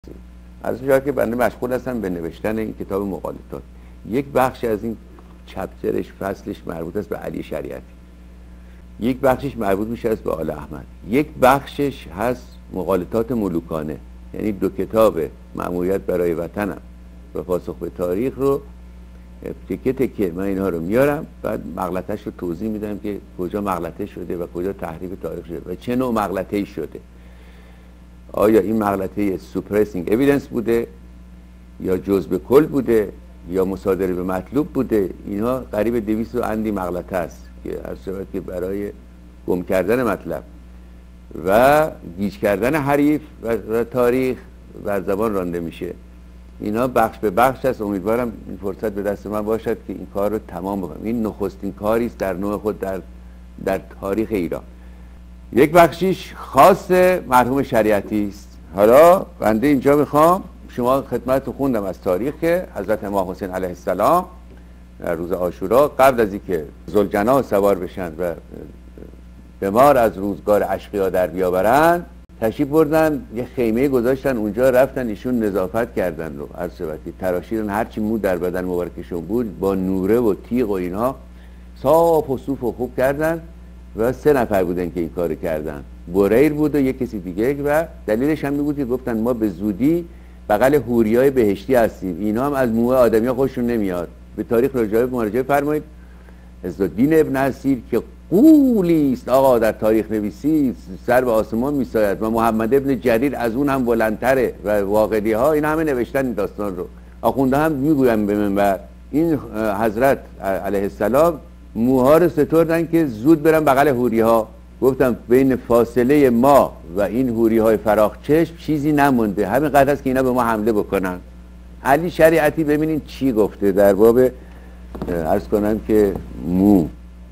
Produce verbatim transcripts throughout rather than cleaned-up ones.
از اونجا که بنده مشغول هستم به نوشتن این کتاب مقالطات، یک بخش از این چپترش فصلش مربوط است به علی شریعتی، یک بخشش مربوط میشه است به آل احمد، یک بخشش هست مقالطات ملوکانه، یعنی دو کتاب مأموریت برای وطنم و پاسخ به تاریخ رو تکه تکه من اینها رو میارم، بعد مغلطه‌اش رو توضیح میدم که کجا مغلطه شده و کجا تحریف تاریخ شده و چه نوع مغلطه‌ای شده. آیا این مغلطه سوپرسینگ اویدنس بوده یا جزء کل بوده یا مصادره به مطلوب بوده؟ اینها قریب دویست و اندی مغلطه است که از صورت که برای گم کردن مطلب و گیج کردن حریف و, و تاریخ بر زبان رانده میشه. اینا بخش به بخش است. امیدوارم این فرصت به دست من باشد که این کار رو تمام بکنم. این نخستین کاری است در نوع خود در در تاریخ ایران. یک بخشیش خاص مرحوم شریعتی است. حالا بنده اینجا میخوام شما خدمتتون خوندم از تاریخ که حضرت امام حسین علیه السلام در روز عاشورا قبل از اینکه ذوالجناح سوار بشن و بمار از روزگار اشقیا در بیاورن تشریف بردن، یه خیمه گذاشتن اونجا، رفتن ایشون نظافت کردن رو هر صورتی تراشیدن هرچی مو در بدن مبارکشون بود با نوره و تیغ و اینها صاف و صوف و خوب کردن و سه نفر بودن که این کارو کردن، بریر بود و یک کسی دیگه، و دلیلش هم بود که گفتن ما به زودی بغل حوریای بهشتی هستیم، اینا هم از موه آدمی‌ها خوششون نمیاد. به تاریخ رجوع مراجعه فرمایید. عزالدین ابن اثیر که قولی است آقا در تاریخ نویسی سر به آسمان میساید و محمد ابن جریر از اون هم بلندتره و واقعی ها این همه نوشتن این داستان رو. آخونده هم میگویم به منبر این حضرت علیه السلام موها رو ستردن که زود برن بغل حوری ها. گفتم بین فاصله ما و این حوری های فراخ چشم چیزی نمونده، همین قدر است که اینا به ما حمله بکنن. علی شریعتی ببینین چی گفته در باب عرض کنم که مو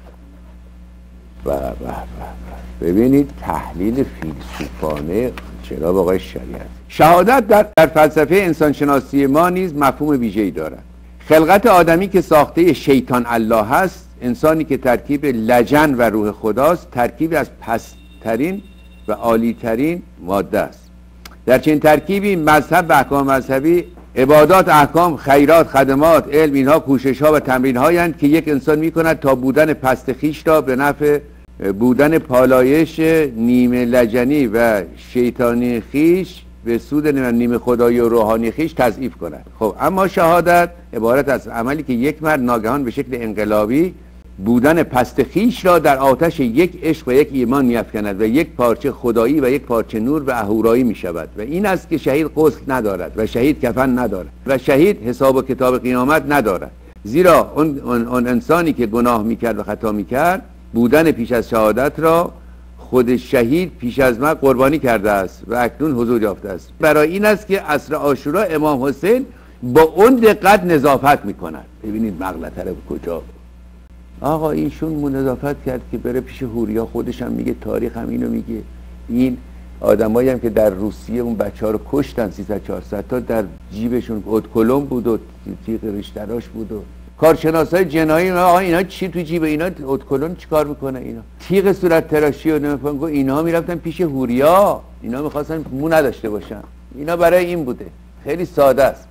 و ببینید تحلیل فیلسوفانه جناب آقای شریعتی. شهادت در, در فلسفه انسانشناسی ما نیز مفهوم ویژه‌ای دارد. خلقت آدمی که ساخته شیطان الله هست، انسانی که ترکیب لجن و روح خداست، ترکیبی از پست‌ترین و عالی‌ترین ماده است. در چنین ترکیبی مذهب و احکام مذهبی، عبادات، احکام، خیرات، خدمات، علم، اینها کوشش ها و تمرین هایند که یک انسان می کند تا بودن پست خویش را به نفع بودن پالایش نیمه لجنی و شیطانی خویش به سود نیمه خدایی و روحانی خویش تضعیف کند. خب اما شهادت عبارت از عملی که یک مرد ناگهان به شکل انقلابی بودن پست خویش را در آتش یک عشق و یک ایمان می‌افکند و یک پارچه خدایی و یک پارچه نور و اهورایی می شود. و این است که شهید غسل ندارد و شهید کفن ندارد و شهید حساب و کتاب قیامت ندارد، زیرا اون, اون, اون انسانی که گناه میکرد و خطا میکرد بودن پیش از شهادت را خود شهید پیش از من قربانی کرده است و اکنون حضور یافته است. برای این است که عصر عاشورا امام حسین با اون دقت نظافت میکند. ببینید مغلطه رو کجا آقا ایشون منظافت کرد که بره پیش حوریا، خودش هم میگه، تاریخ هم اینو میگه. این آدمایی هم که در روسیه اون بچه‌ها رو کشتن سیصد چهارصد تا در جیبشون ادکلم بود و تیغ ریشتراش بود و کارشناسای جنایی آقا اینا چی تو جیب اینا ادکلم چیکار میکنه؟ اینا تیغ صورت تراشی و نمیفهم. اینا میرفتن پیش حوریا، اینا میخواستن مو نداشته باشن. اینا برای این بوده. خیلی ساده است.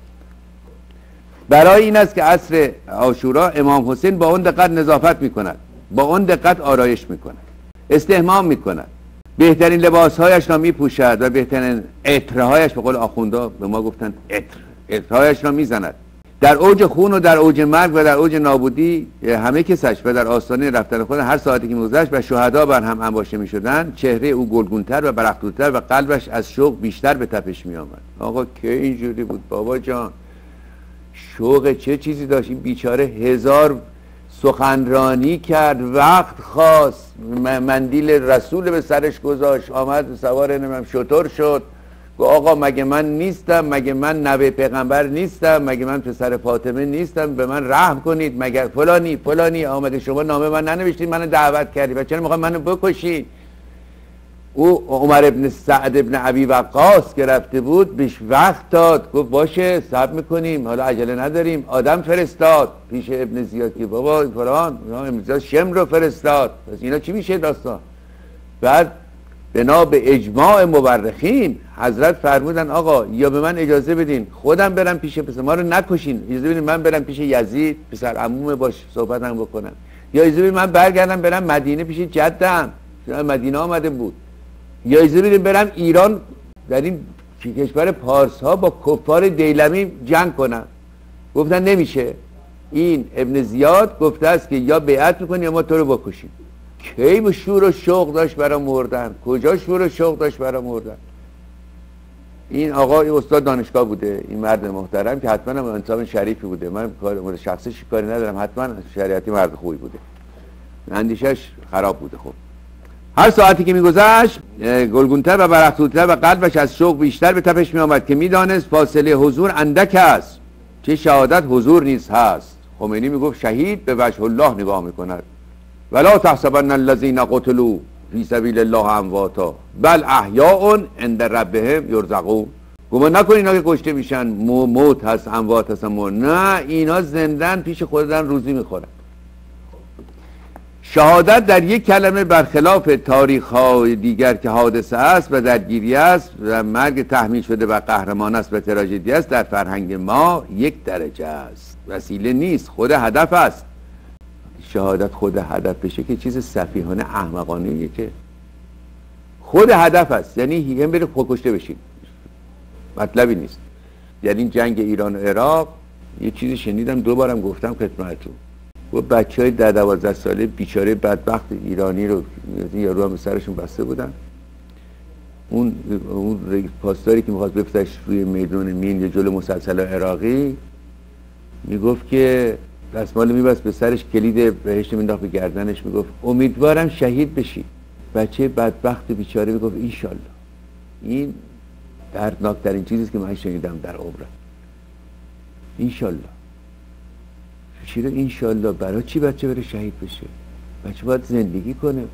برای این است که عصر عاشورا امام حسین با اون دقت نظافت میکند، با اون دقت آرایش میکند، استحمام میکند، بهترین لباسهایش را میپوشد و بهترین عطرهایش، به قول آخوندا به ما گفتن عطر، عطرهایش را میزند. در اوج خون و در اوج مرگ و در اوج نابودی همه کسش و در آستانه رفتن خود هر ساعتی که میگذشت و شهدا بر هم انباشته میشدند، چهره او گلگونتر و برافروتر و قلبش از شوق بیشتر به تپش میآمد. آقا که اینجوری بود بابا جان؟ شوق چه چیزی داشت؟ این بیچاره هزار سخنرانی کرد، وقت خواست، مندیل رسول به سرش گذاشت، آمد سوار نمیم شطور شد، گفت آقا مگه من نیستم؟ مگه من نوه پیغمبر نیستم؟ مگه من پسر فاطمه نیستم؟ به من رحم کنید. مگر فلانی فلانی آمده شما نامه من ننوشتید، منو دعوت کردید و چرا میخواد منو بکشید؟ او عمر ابن سعد ابن ابی وقاص که رفته بود بهش وقت داد، گفت باشه صبر میکنیم، حالا عجله نداریم. آدم فرستاد پیش ابن زیاد که بابا فلان ابن زیاد شم رو فرستاد. پس اینا چی میشه داستان؟ بعد بنا به اجماع مورخین حضرت فرمودن آقا یا به من اجازه بدین خودم برم پیش پسر ما رو نکشین، اجازه بدین من برم پیش یزید پسر عموم باش صحبتم بکنم، یا اجازه بدین من برگردم برم مدینه پیش جدم، مدینه آمده بود، یا اجازه بدین برم ایران در این کشور پارس ها با کفار دیلمی جنگ کنم. گفتن نمیشه، این ابن زیاد گفته است که یا بیعت میکنی یا ما تو رو بکشیم. کی به شور و شوق داشت برای مردن؟ کجا شور و شوق داشت برای مردن؟ این آقا این استاد دانشگاه بوده، این مرد محترم که حتما هم انسان شریفی بوده، من کار مورد شخصی کاری ندارم، حتما شریعتی مرد خوبی بوده، اندیشش خراب بوده. خب هر ساعتی که میگذشت گلگونتر و برافزودتر و قلبش از شوق بیشتر به تپش میآمد که میدانست فاصله حضور اندک است، چه شهادت حضور نیز هست. خمینی میگفت شهید به وجه الله نگاه میکند، ولا تحسبن الذين قتلوا فی سبیل الله امواتا بل احیاء عند ربهم یرزقون. گمان نکنین اینا که کشته میشن موت هست، اموات هستن، نه، اینا زندن پیش خودشون روزی میخورن. شهادت در یک کلمه برخلاف تاریخ های دیگر که حادثه است و درگیری است و مرگ تحمیل شده و قهرمان است و تراژدی است، در فرهنگ ما یک درجه است، وسیله نیست، خود هدف است. شهادت خود هدف بشه که چیز سفیهانه احمقانه‌ایه، که خود هدف است، یعنی هم بره کشته بشیم، مطلبی نیست. یعنی این جنگ ایران و عراق یه چیزی شنیدم دوبارم گفتم خدمتتون، و بچه های ده دوازده ساله بیچاره بدبخت ایرانی رو یارو هم به سرشون بسته بودن، اون اون پاسداری که میخواست بفتش روی میدون مین یا جلو مسلسل عراقی میگفت که دستمال میبست به سرش، کلید بهشت مینداخت به گردنش، میگفت امیدوارم شهید بشی. بچه بدبخت بیچاره میگفت انشالله. این دردناکترین چیزیست که من شنیدم در عمرم. انشالله. چرا انشالله؟ برای چی بچه بره شهید بشه؟ بچه باید زندگی کنه.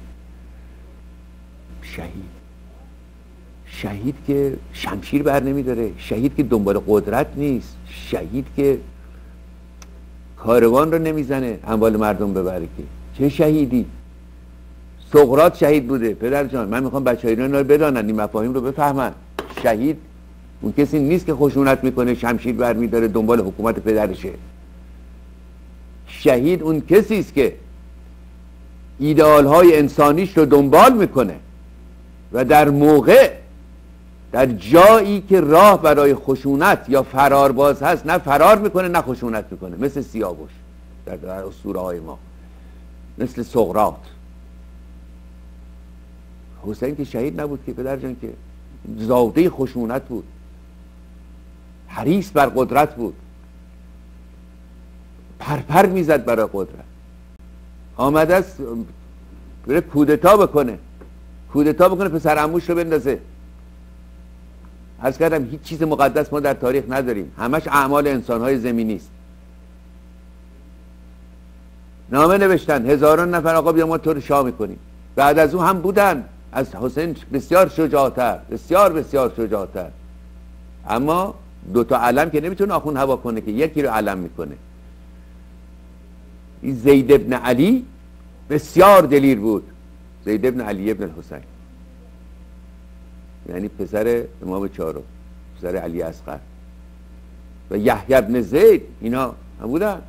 شهید شهید که شمشیر بر نمیداره، شهید که دنبال قدرت نیست، شهید که کاروان رو نمیزنه اموال مردم ببره. که چه شهیدی؟ سقراط شهید بوده. پدر جان من میخوام بچه ها اینا رو بدانن، این مفاهیم رو بفهمن. شهید اون کسی نیست که خشونت میکنه، شمشیر بر میداره، دنبال حکومت پدرشه. شهید اون کسی است که ایدئال های انسانیش رو دنبال میکنه و در موقع، در جایی که راه برای خشونت یا فرار باز هست، نه فرار میکنه نه خشونت میکنه، مثل سیاوش در, در اسطوره های ما، مثل سقراط. حسین که شهید نبود که پدر جان، که زاده خشونت بود، حریص بر قدرت بود، پرپر میزد برای قدرت. آمده است بره کودتا بکنه، کودتا بکنه پسر عموش رو بندازه. عرض کردم هیچ چیز مقدس ما در تاریخ نداریم، همش اعمال انسان‌های زمینی است. نامه نوشتن هزاران نفر آقا بیا ما تو رو شاه میکنیم. بعد از اون هم بودن از حسین بسیار شجاعتر، بسیار بسیار شجاعتر. اما دو تا علم که نمیتونه آخون هوا کنه، که یکی رو علم میکنه. این زید ابن علی بسیار دلیر بود، زید ابن علی ابن الحسین، یعنی پسر امام چهارم، پسر علی اصغر. و یحیی ابن زید، اینا هم بودن،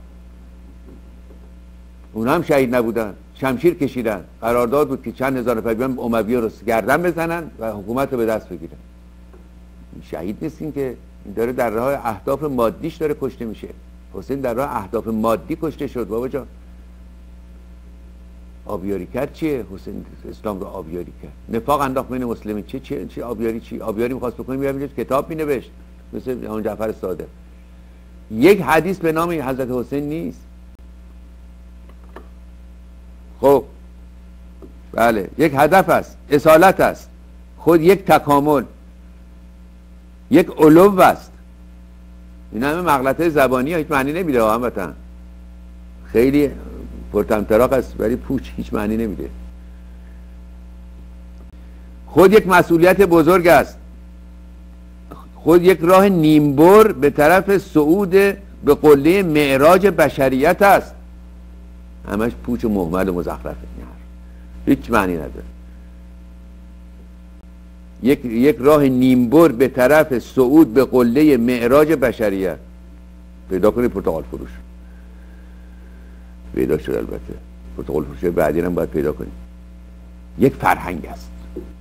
اونا هم شهید نبودن، شمشیر کشیدن. قرارداد بود که چند هزار نفر بیان امویه رو گردن بزنن و حکومت رو به دست بگیرن. شهید نیستین که، این داره در راه اهداف مادیش داره کشته میشه. حسین در راه اهداف مادی کشته شد. بابا جان آبیاری کرد چیه؟ حسین اسلام رو آبیاری کرد، نفاق انداخت بین مسلمین. چه چه چه آبیاری؟ چی آبیاری می‌خواست بکنه؟ میرم اینجا کتاب مینوشت مثل اون جعفر صادق. یک حدیث به نام حضرت حسین نیست. خب بله، یک هدف است، اصالت است، خود یک تکامل، یک علو است. این همه مغلطه زبانی ها هیچ معنی نمیده. هموطن خیلی پرطمطراق است ولی پوچ، هیچ معنی نمیده. خود یک مسئولیت بزرگ است، خود یک راه نیمبر به طرف صعود به قله معراج بشریت است. همش پوچ و مهمل و مزخرفه، هیچ معنی نداره. یک یک راه نیمبر به طرف صعود به قله معراج بشریت. پیدا کنید پرتقال فروش. پیدا شد البته. پرتقال فروش بعدی هم باید پیدا کنید. یک فرهنگ است.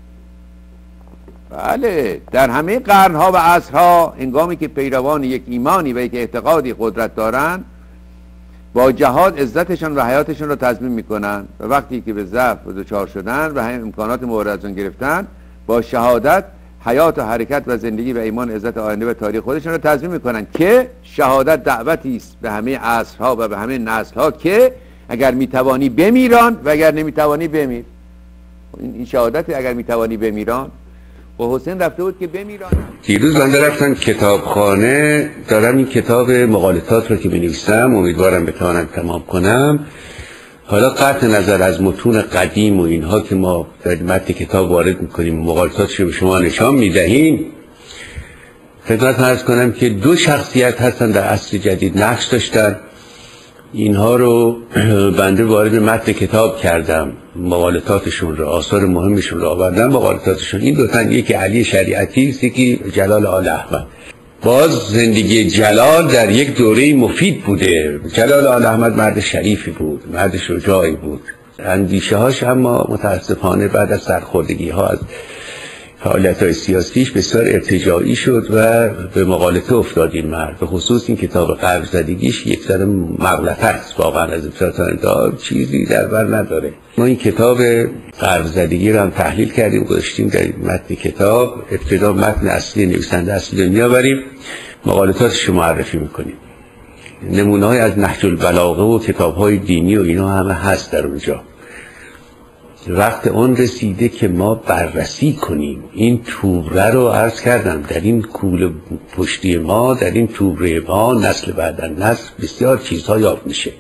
بله، در همه قرنها و عصرها هنگامی که پیروان یک ایمانی و یک اعتقادی قدرت دارند، با جهاد عزتشان و حیاتشان را تضمین میکنن و وقتی که به ضعف دچار شدن و هم امکانات مورد از آن گرفتن، با شهادت حیات و حرکت و زندگی و ایمان عزت آینده و تاریخ خودشان را تضمین میکنن که شهادت دعوتی است به همه عصرها و به همه نسلها که اگر میتوانی بمیران و اگر نمیتوانی بمیر. این شهادت اگر میتوانی بمیران و حسین رفته بود که بمیران. دیروز من رفتم کتابخانه، دارم این کتاب مقالطات رو که بنویسم امیدوارم بتوانم تمام کنم. حالا قطع نظر از متون قدیم و اینها که ما در متن کتاب وارد میکنیم، مقالطاتش رو به شما نشان میدهیم، خدمت عرض کنم که دو شخصیت هستن در عصر جدید نقش داشتن. اینها رو بنده وارد متن کتاب کردم، مقالطاتشون رو، آثار مهمشون رو آوردم. مقالطاتشون این دو تن، یکی علی شریعتی است، یکی جلال آل احمد. باز زندگی جلال در یک دوره مفید بوده. جلال آل احمد مرد شریفی بود، مرد شجاعی بود. اندیشه هاش اما متاسفانه بعد از سرخوردگی ها از فعالیت های سیاسیش بسیار ارتجاعی شد و به مغالطه افتاد این مرد. به خصوص این کتاب غرب زدگیش یک سر مغلطه است، واقعا از ابتدا تا انتها چیزی در بر نداره. ما این کتاب غرب زدگی رو هم تحلیل کردیم، گذاشتیم در متن کتاب. ابتدا متن اصلی نویسنده اصلی رو میآوریم، مغالطاتش رو معرفی میکنیم. نمونه‌های از نهج البلاغه و کتاب‌های دینی و اینا همه هست در اونجا. وقت اون رسیده که ما بررسی کنیم این توبره رو. عرض کردم در این کوله پشتی ما، در این توبره ما، نسل بعد نسل بسیار چیزها یافت میشه.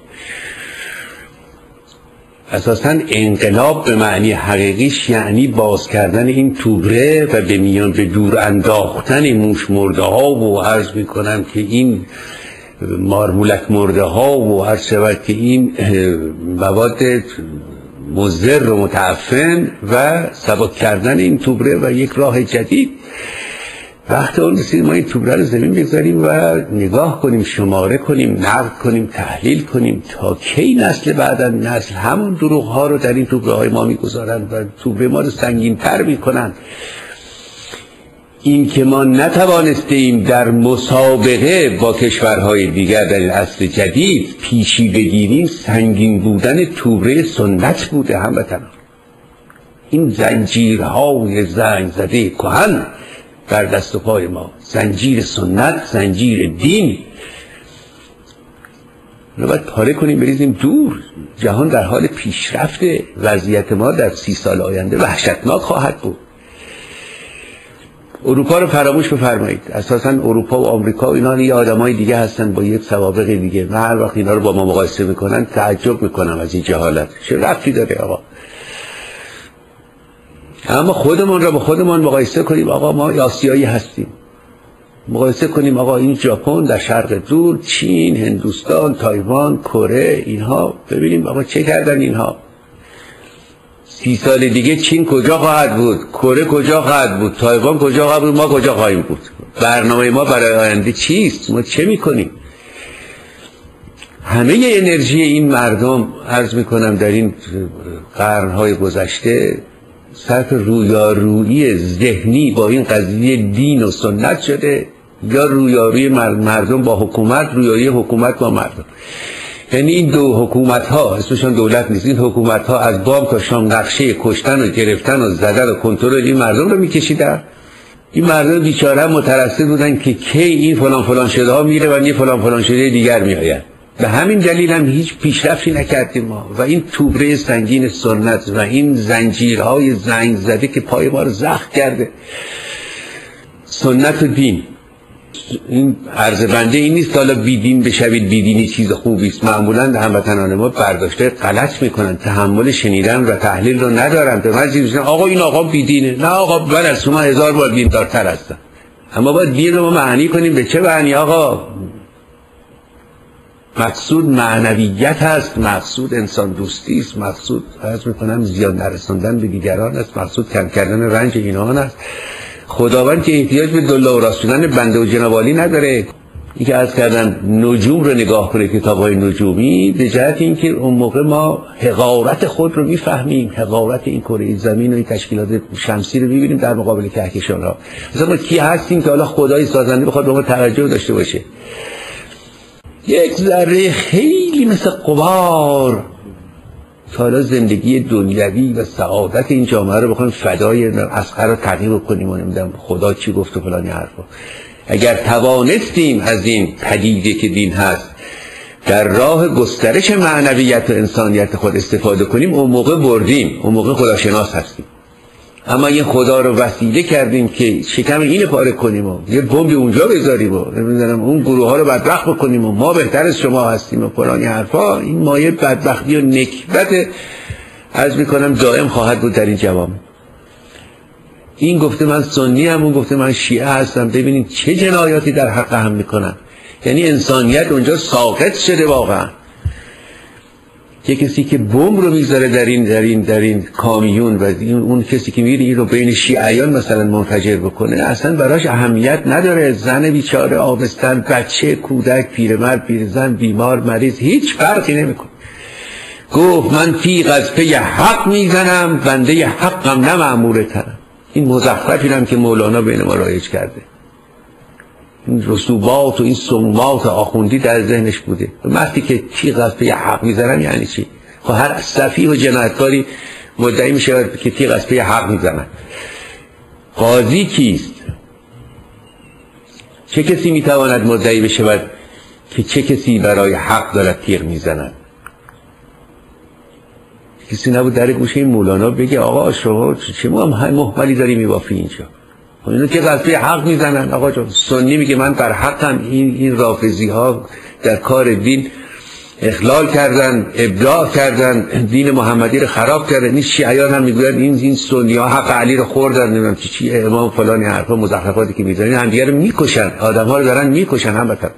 اساساً انقلاب به معنی حقیقیش یعنی باز کردن این توبره و به میان به دور انداختن موش مرده ها و عرض میکنم که این مارمولک مرده ها و عرض شود که این مواد مضر و متعفن و سبک کردن این توبره و یک راه جدید. وقت اون رسید ما این توبره رو زمین بگذاریم و نگاه کنیم، شماره کنیم، نقد کنیم، تحلیل کنیم تا کی نسل بعد از نسل همون دروغ ها رو در این توبره های ما میگذارند و توبره ما رو سنگین تر میکنند. این که ما نتوانستیم در مسابقه با کشورهای دیگر در این عصر جدید پیشی بگیریم، سنگین بودن توبره سنت بوده هموطنان. این زنجیرهای زنگ زده کهن بر دست و پای ما، زنجیر سنت، زنجیر دین رو باید پاره کنیم، بریزیم دور. جهان در حال پیشرفت، وضعیت ما در سی سال آینده وحشتناک خواهد بود. اروپا رو فراموش بفرمایید. اساساً اروپا و آمریکا و اینا یه آدمای دیگه هستن با یک سوابق دیگه. من هر وقت اینا رو با ما مقایسه میکنن تعجب میکنم از این جهالت. چه ربطی داره آقا؟ اما خودمون رو با خودمون مقایسه کنیم. آقا ما آسیایی هستیم. مقایسه کنیم آقا این ژاپن در شرق دور، چین، هندوستان، تایوان، کره، اینها ببینیم آقا چه کردن اینها. سی سال دیگه چین کجا خواهد بود؟ کره کجا خواهد بود؟ تایوان کجا خواهد بود؟ ما کجا خواهیم بود؟ برنامه ما برای آینده چیست؟ ما چه میکنیم؟ همه انرژی این مردم عرض میکنم در این قرنهای گذشته صرف رویارویی ذهنی با این قضیه دین و سنت شده، یا رویارویی مردم با حکومت، رویارویی حکومت با مردم. یعنی این دو حکومت ها، اسمشون دولت نیست، این حکومت ها از بام تا شام نقشه کشتن و گرفتن و زدن و کنترل این مردم رو میکشیدن. این مردم بیچاره مترصد بودن که کی این فلان فلان شده ها میره و این فلان فلان شده دیگر میآید. به همین دلیل هم هیچ پیشرفتی نکردیم ما و این توبره سنگین سنت و این زنجیرهای زنگ زده که پای ما رو زخم کرده، سنت و دین. این عرض بنده این نیست حالا بیدین بشوید، بیدینی چیز خوبی است. معمولا هموطنان ما برداشته غلط میکنن، تحمل شنیدن و تحلیل رو ندارن. به من میگن آقا این آقا بیدینه. نه آقا، من از شما هزار بار دیندارتر هستم. اما باید دین رو ما معنی کنیم. به چه معنی آقا؟ مقصود معنویت است، مقصود انسان دوستی است، مقصود عرض میکنم زیان نرساندن به دیگران است، مقصود کم کردن رنج اینان است. خداوند که احتیاج به دل و راست شدن بنده و جناب عالی نداره. این که عرض کردن نجوم رو نگاه کنه، کتاب‌های نجومی، به جهت اینکه اون موقع ما حقارت خود رو میفهمیم، حقارت این کره زمین و این تشکیلات شمسی رو میبینیم در مقابل کهکشان‌ها. مثلا ما کی هستیم که حالا خدای سازنده بخواد به ما توجه داشته باشه؟ یک ذره خیلی مثل غبار که حالا زندگی دنیوی و سعادت این جامعه رو بخوایم فدای اصغر رو تغییر کنیم و نمیدونم خدا چی گفت و فلان حرفا. اگر توانستیم از این پدیده که دین هست در راه گسترش معنویت و انسانیت خود استفاده کنیم، اون موقع بردیم، اون موقع خداشناس هستیم. اما این خدا رو وسیله کردیم که شکم اینو پاره کنیم و یه بمب اونجا بذاریم و نمیدونم اون گروه ها رو بدبخت بکنیم و ما بهتر از شما هستیم و فلان حرفا. این مایه بدبختی و نکبت عرض میکنم دائم خواهد بود در این جوامع. این گفته من سنی ام، اون گفته من شیعه هستم. ببینید چه جنایاتی در حق هم میکنن. یعنی انسانیت اونجا ساقط شده واقعا. یه کسی که بمب رو میذاره در این در این در این کامیون و اون کسی که میره این رو بین شیعیان مثلا منفجر بکنه، اصلا براش اهمیت نداره. زن بیچاره، آبستن، بچه، کودک، پیرمرد، پیرزن، بیمار، مریض، هیچ فرقی نمیکنه. گفت من تیغ از پی حق میزنم، بنده حقم نه مأمورتم. این مزخرفی هم که مولانا بین ما رایج کرده، این رسوبات و این سمومات آخوندی در ذهنش بوده. وقتی که تیغ از پی حق میزنن یعنی چی؟ خب هر سفیه و جنایتکاری مدعی میشه که تیغ از پی حق میزنن. قاضی کیست؟ چه کسی میتواند مدعی بشه که چه کسی برای حق دارد تیغ میزند؟ کسی نبود در گوشه مولانا بگه آقا شما چه محملی داری میبافی اینجا؟ اینو که قضیه حق میزنن. آقا جان سنی میگه من بر حقم، این این رافضی ها در کار دین اخلال کردن، ابداع کردن، دین محمدی رو خراب کردن. این شیعیان هم میگوین این این سنی ها حق علی رو خوردن، نمیدونم چی چی امام فلان حرفا مزخرفاتی که میزنن، هم دیگه رو میکشن، آدم‌ها رو دارن میکشن هم بتر.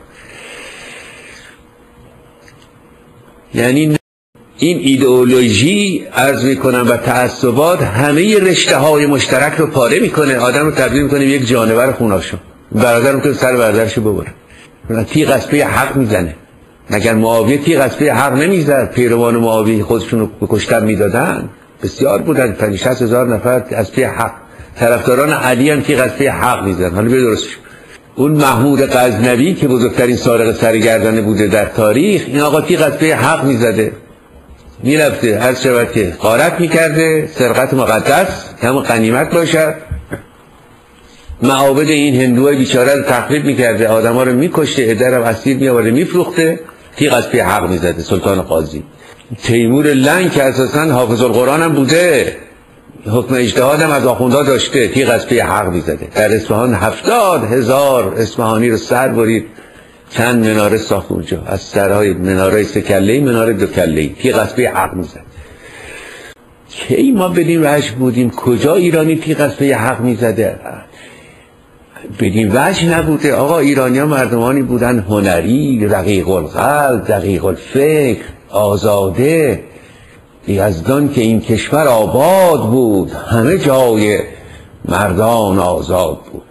یعنی این ایدئولوژی عرض میکنم و تعصبات همه رشته های مشترک رو پاره میکنه، آدم رو تبدیل میکنه یک جانور خوناشو. برادر میتونه سر برادرشو ببره. تیغ از پی حق میزنه. مگر معاویه تیغ از پی حق نمیزد؟ پیروان معاویه خودشون رو به کشتن میدادن، بسیار بودن، پنج شصت هزار نفر از پی حق. طرفداران علی هم تیغ از پی حق میزدن. حالا بیا درست شد. اون محمود غزنوی که بزرگترین سارق سرگردنه بوده در تاریخ، این آقا تیغ از پی حق میزده، میرفته هر شود که غارت میکرده، سرقت مقدس همون غنیمت باشد، معابد این هندوهای بیچاره رو تخریب میکرده، آدم ها رو میکشته، عده رو اسیر میآورده میفروخته، تیغ از پی حق میزده. سلطان قاضی تیمور لنگ که اساسا حافظ القرآن هم بوده، حکم اجتهاد هم از آخوندها داشته، تیغ از پی حق میزده. در اصفهان هفتاد هزار اصفهانی رو سر برید، چند مناره ساخت اونجا، از سرهای مناره سه کله‌ای مناره دو کله‌ای، تیغ از پی حق میزد. کی ما بدیم وجه بودیم؟ کجا ایرانی تیغ از پی حق میزده؟ بدیم وجه نبوده. آقا ایرانی‌ها مردمانی بودن هنری، رقیق القلب، دقیق الفکر، آزاده. یزدان که این کشور آباد بود، همه جای مردان آزاد بود.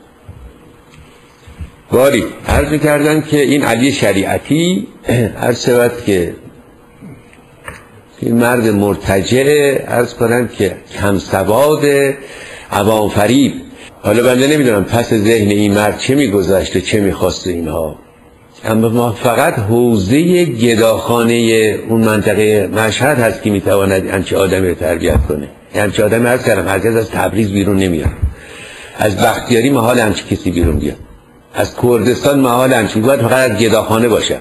باری عرض می‌کردن که این علی شریعتی عرض شود که این مرد مرتجع، عرض کنن که کم سواد، عوام فریب. حالا بنده نمیدونم پس ذهن این مرد چه میگذشته، چه میخواسته اینها، اما ما فقط حوزه گداخانه اون منطقه مشهد هست که میتواند همچه آدمی رو تربیت کنه. همچه آدمی عرض کردم هرگز از تبریز بیرون نمیاد، از بختیاری محال همچه کسی بیرون بیاد، از کردستان محال همچه، باید فقط از گداخانه باشه.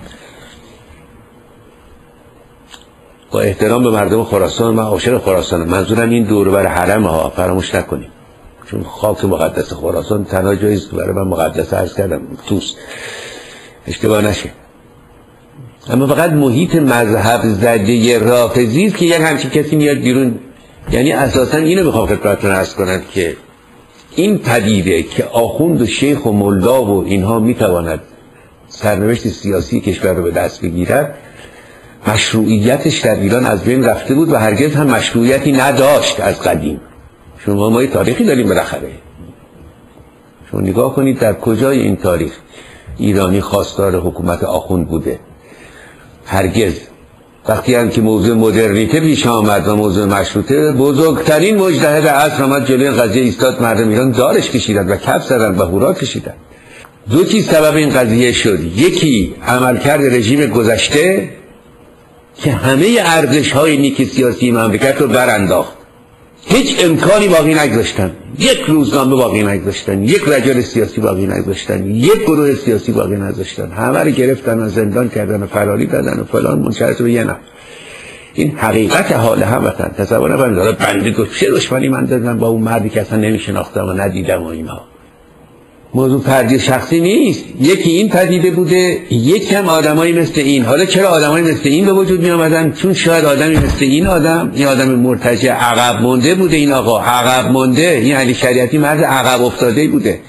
با احترام به مردم خراسان، من عاشق خراسانم، منظورم این دور بر حرم ها، فراموش نکنیم، چون خاک مقدس خراسان تنها جاییست که برای من مقدس عرض کردم توست، اشتباه نشه. اما فقط محیط مذهب زده رافضی است که یک همچین کسی میاد بیرون. یعنی اساسا اینو بخوام خدمتتون عرض کنم که این پدیده که آخوند و شیخ و ملا و اینها میتواند سرنوشت سیاسی کشور رو به دست بگیرد، مشروعیتش در ایران از بین رفته بود و هرگز هم مشروعیتی نداشت از قدیم. شما ما تاریخی داریم بالاخره. شما نگاه کنید در کجای این تاریخ ایرانی خواستار حکومت آخوند بوده؟ هرگز. وقتی هم که موضوع مدرنیته پیش آمد و موضوع مشروطه، بزرگترین مجتهد عصر آمد جلوی قضیه ایستاد، مردم ایران دارش کشیدن و کف زدن و هورا کشیدن. دو چیز سبب این قضیه شد. یکی عملکرد رژیم گذشته که همه ارزش‌های نیک سیاسی مملکت رو برانداخت. هیچ امکانی باقی نگذاشتن، یک روزنامه باقی نگذاشتن، یک رجل سیاسی باقی نگذاشتن، یک گروه سیاسی باقی نگذاشتن، همه رو گرفتن و زندان کردن و فراری دادن و فلان، منشأ به یه نفر. این حقیقت حال هموطن. تصور نکنید حالا بنده گفت چه دشمنی من دادم با اون مردی که اصلا نمیشناختم و ندیدم و اینها. موضوع فردی شخصی نیست. یکی این پدیده بوده، یکی هم آدمایی مثل این. حالا چرا آدمایی مثل این به وجود می آمدن؟ چون شاید آدمی مثل این آدم، این آدم مرتجع عقب مونده بوده. این آقا عقب مونده، این علی شریعتی مرد عقب افتاده بوده.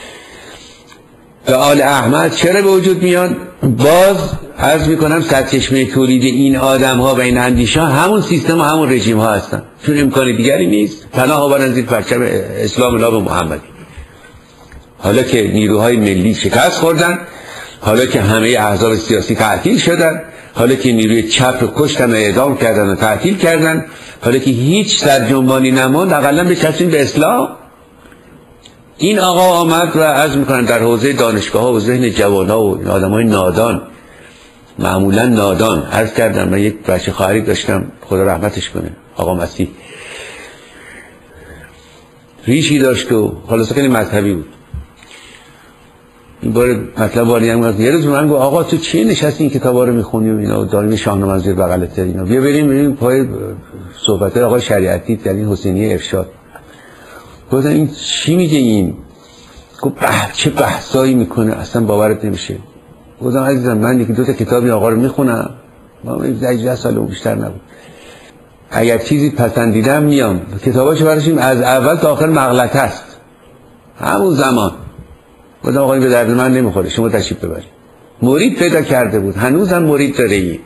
و آل احمد چرا به وجود میاد؟ باز عرض میکنم سرچشمه تولید این آدم ها و این اندیشا همون سیستم و همون رژیم ها هستن، چون امکان دیگری نیست. پناه آورن زیر پرچم اسلام ناب محمدی. حالا که نیروهای ملی شکست خوردن، حالا که همه احزاب سیاسی تعطیل شدن، حالا که نیروی چپ رو کشتن و اعدام کردن و تعطیل کردن، حالا که هیچ سرجنبانی نماند، اقلا بچسبیم به اسلام. این آقا آمد و عرض میکنن در حوزه دانشگاه ها و ذهن جوان ها و آدم های نادان، معمولا نادان. عرض کردم من یک بچه خواهری داشتم، خدا رحمتش کنه، آقا مسیح، ریشی داشت و خلاصه خیلی مذهبی بود. این بار مطلب باری هم گفت، یه روز من گفت آقا تو چی نشستی این کتابا رو میخونی و اینا، داریم شاهنامه زیر بغلت اینا، بیا بریم بریم پای صحبت آقا شریعتی در این حسینیه ارشاد. گفتم این چی میگه این؟ گفت چه بحثایی میکنه اصلا باورت نمیشه. گفتم عزیزم من یکی دو تا کتابی آقا رو میخونم، ما هجده سال و بیشتر نبود، اگر چیزی پسندیدم میام کتاباشو براشیم از اول تا آخر مغلطه است. همون زمان گفتم آقا این به درد من نمیخوره، شما تشریف ببرید. مرید پیدا کرده بود، هنوزم مرید داره. این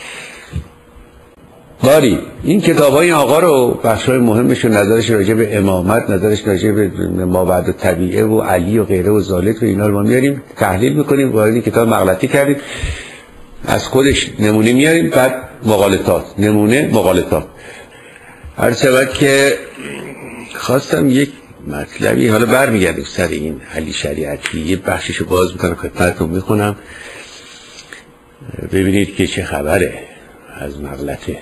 باری این کتابای آقا رو بخشای مهمش و نظرش راجع به امامت، نظرش راجع به مابعد و طبیعه و علی و غیره و ذالک و اینا رو ما میاریم تحلیل میکنیم، وارد این کتاب مغلطی کردیم، از خودش نمونه میاریم، بعد مقالطات، نمونه مقالطات. هر شود که خواستم یک مطلبی حالا برمیگردیم سر این علی شریعتی، یه بخششو باز میکنم خدمتتون میخونم ببینید که چه خبره از مغلطه.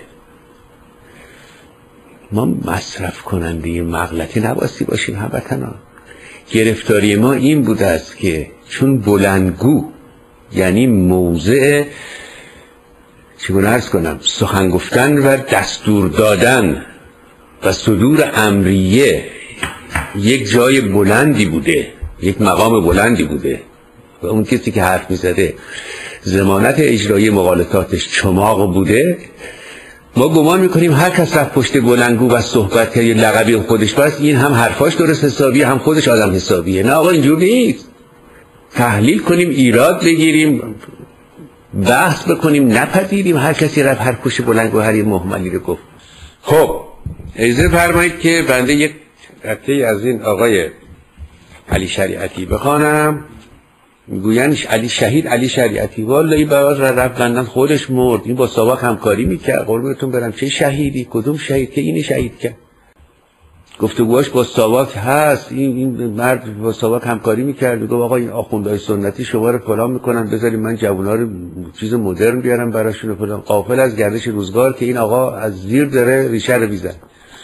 ما مصرف کننده مغلطه نباستی باشیم هموطنان. گرفتاری ما این بوده است که چون بلندگو یعنی موضع چگونه عرض کنم سخن گفتن و دستور دادن و صدور امریه یک جای بلندی بوده، یک مقام بلندی بوده و اون کسی که حرف میزده ضمانت اجرایی مقالطاتش چماق بوده، ما گمان میکنیم هر کس رفت پشت بلندگو و صحبت که لقبی خودش بس این هم حرفاش درست حسابیه هم خودش آدم حسابیه. نه آقا اینجور نیست. تحلیل کنیم، ایراد بگیریم، بحث بکنیم، نپذیریم هر کسی رفت هر پشت بلندگو هر یه مهملی رو گفت. خب اجازه فرمایید که بنده یک قطعی از این آقای علی شریعتی بخوانم. گوینش علی شهید علی شریعتی، والا این باز را رفت لندن خودش مرد، این با ساواک همکاری میکرد. قربونتون برم چه شهیدی؟ کدوم شهید که اینی شهید کرد؟ گفتگوهاش با ساواک هست، این این مرد با ساواک همکاری میکرد. گفت آقا این آخوندهای سنتی شما رو فلان میکنن، بذارید من جوونا رو چیز مدرن بیارم براشون و فلان، غافل از گردش روزگار که این آقا از زیر داره ریشه رو میزنه.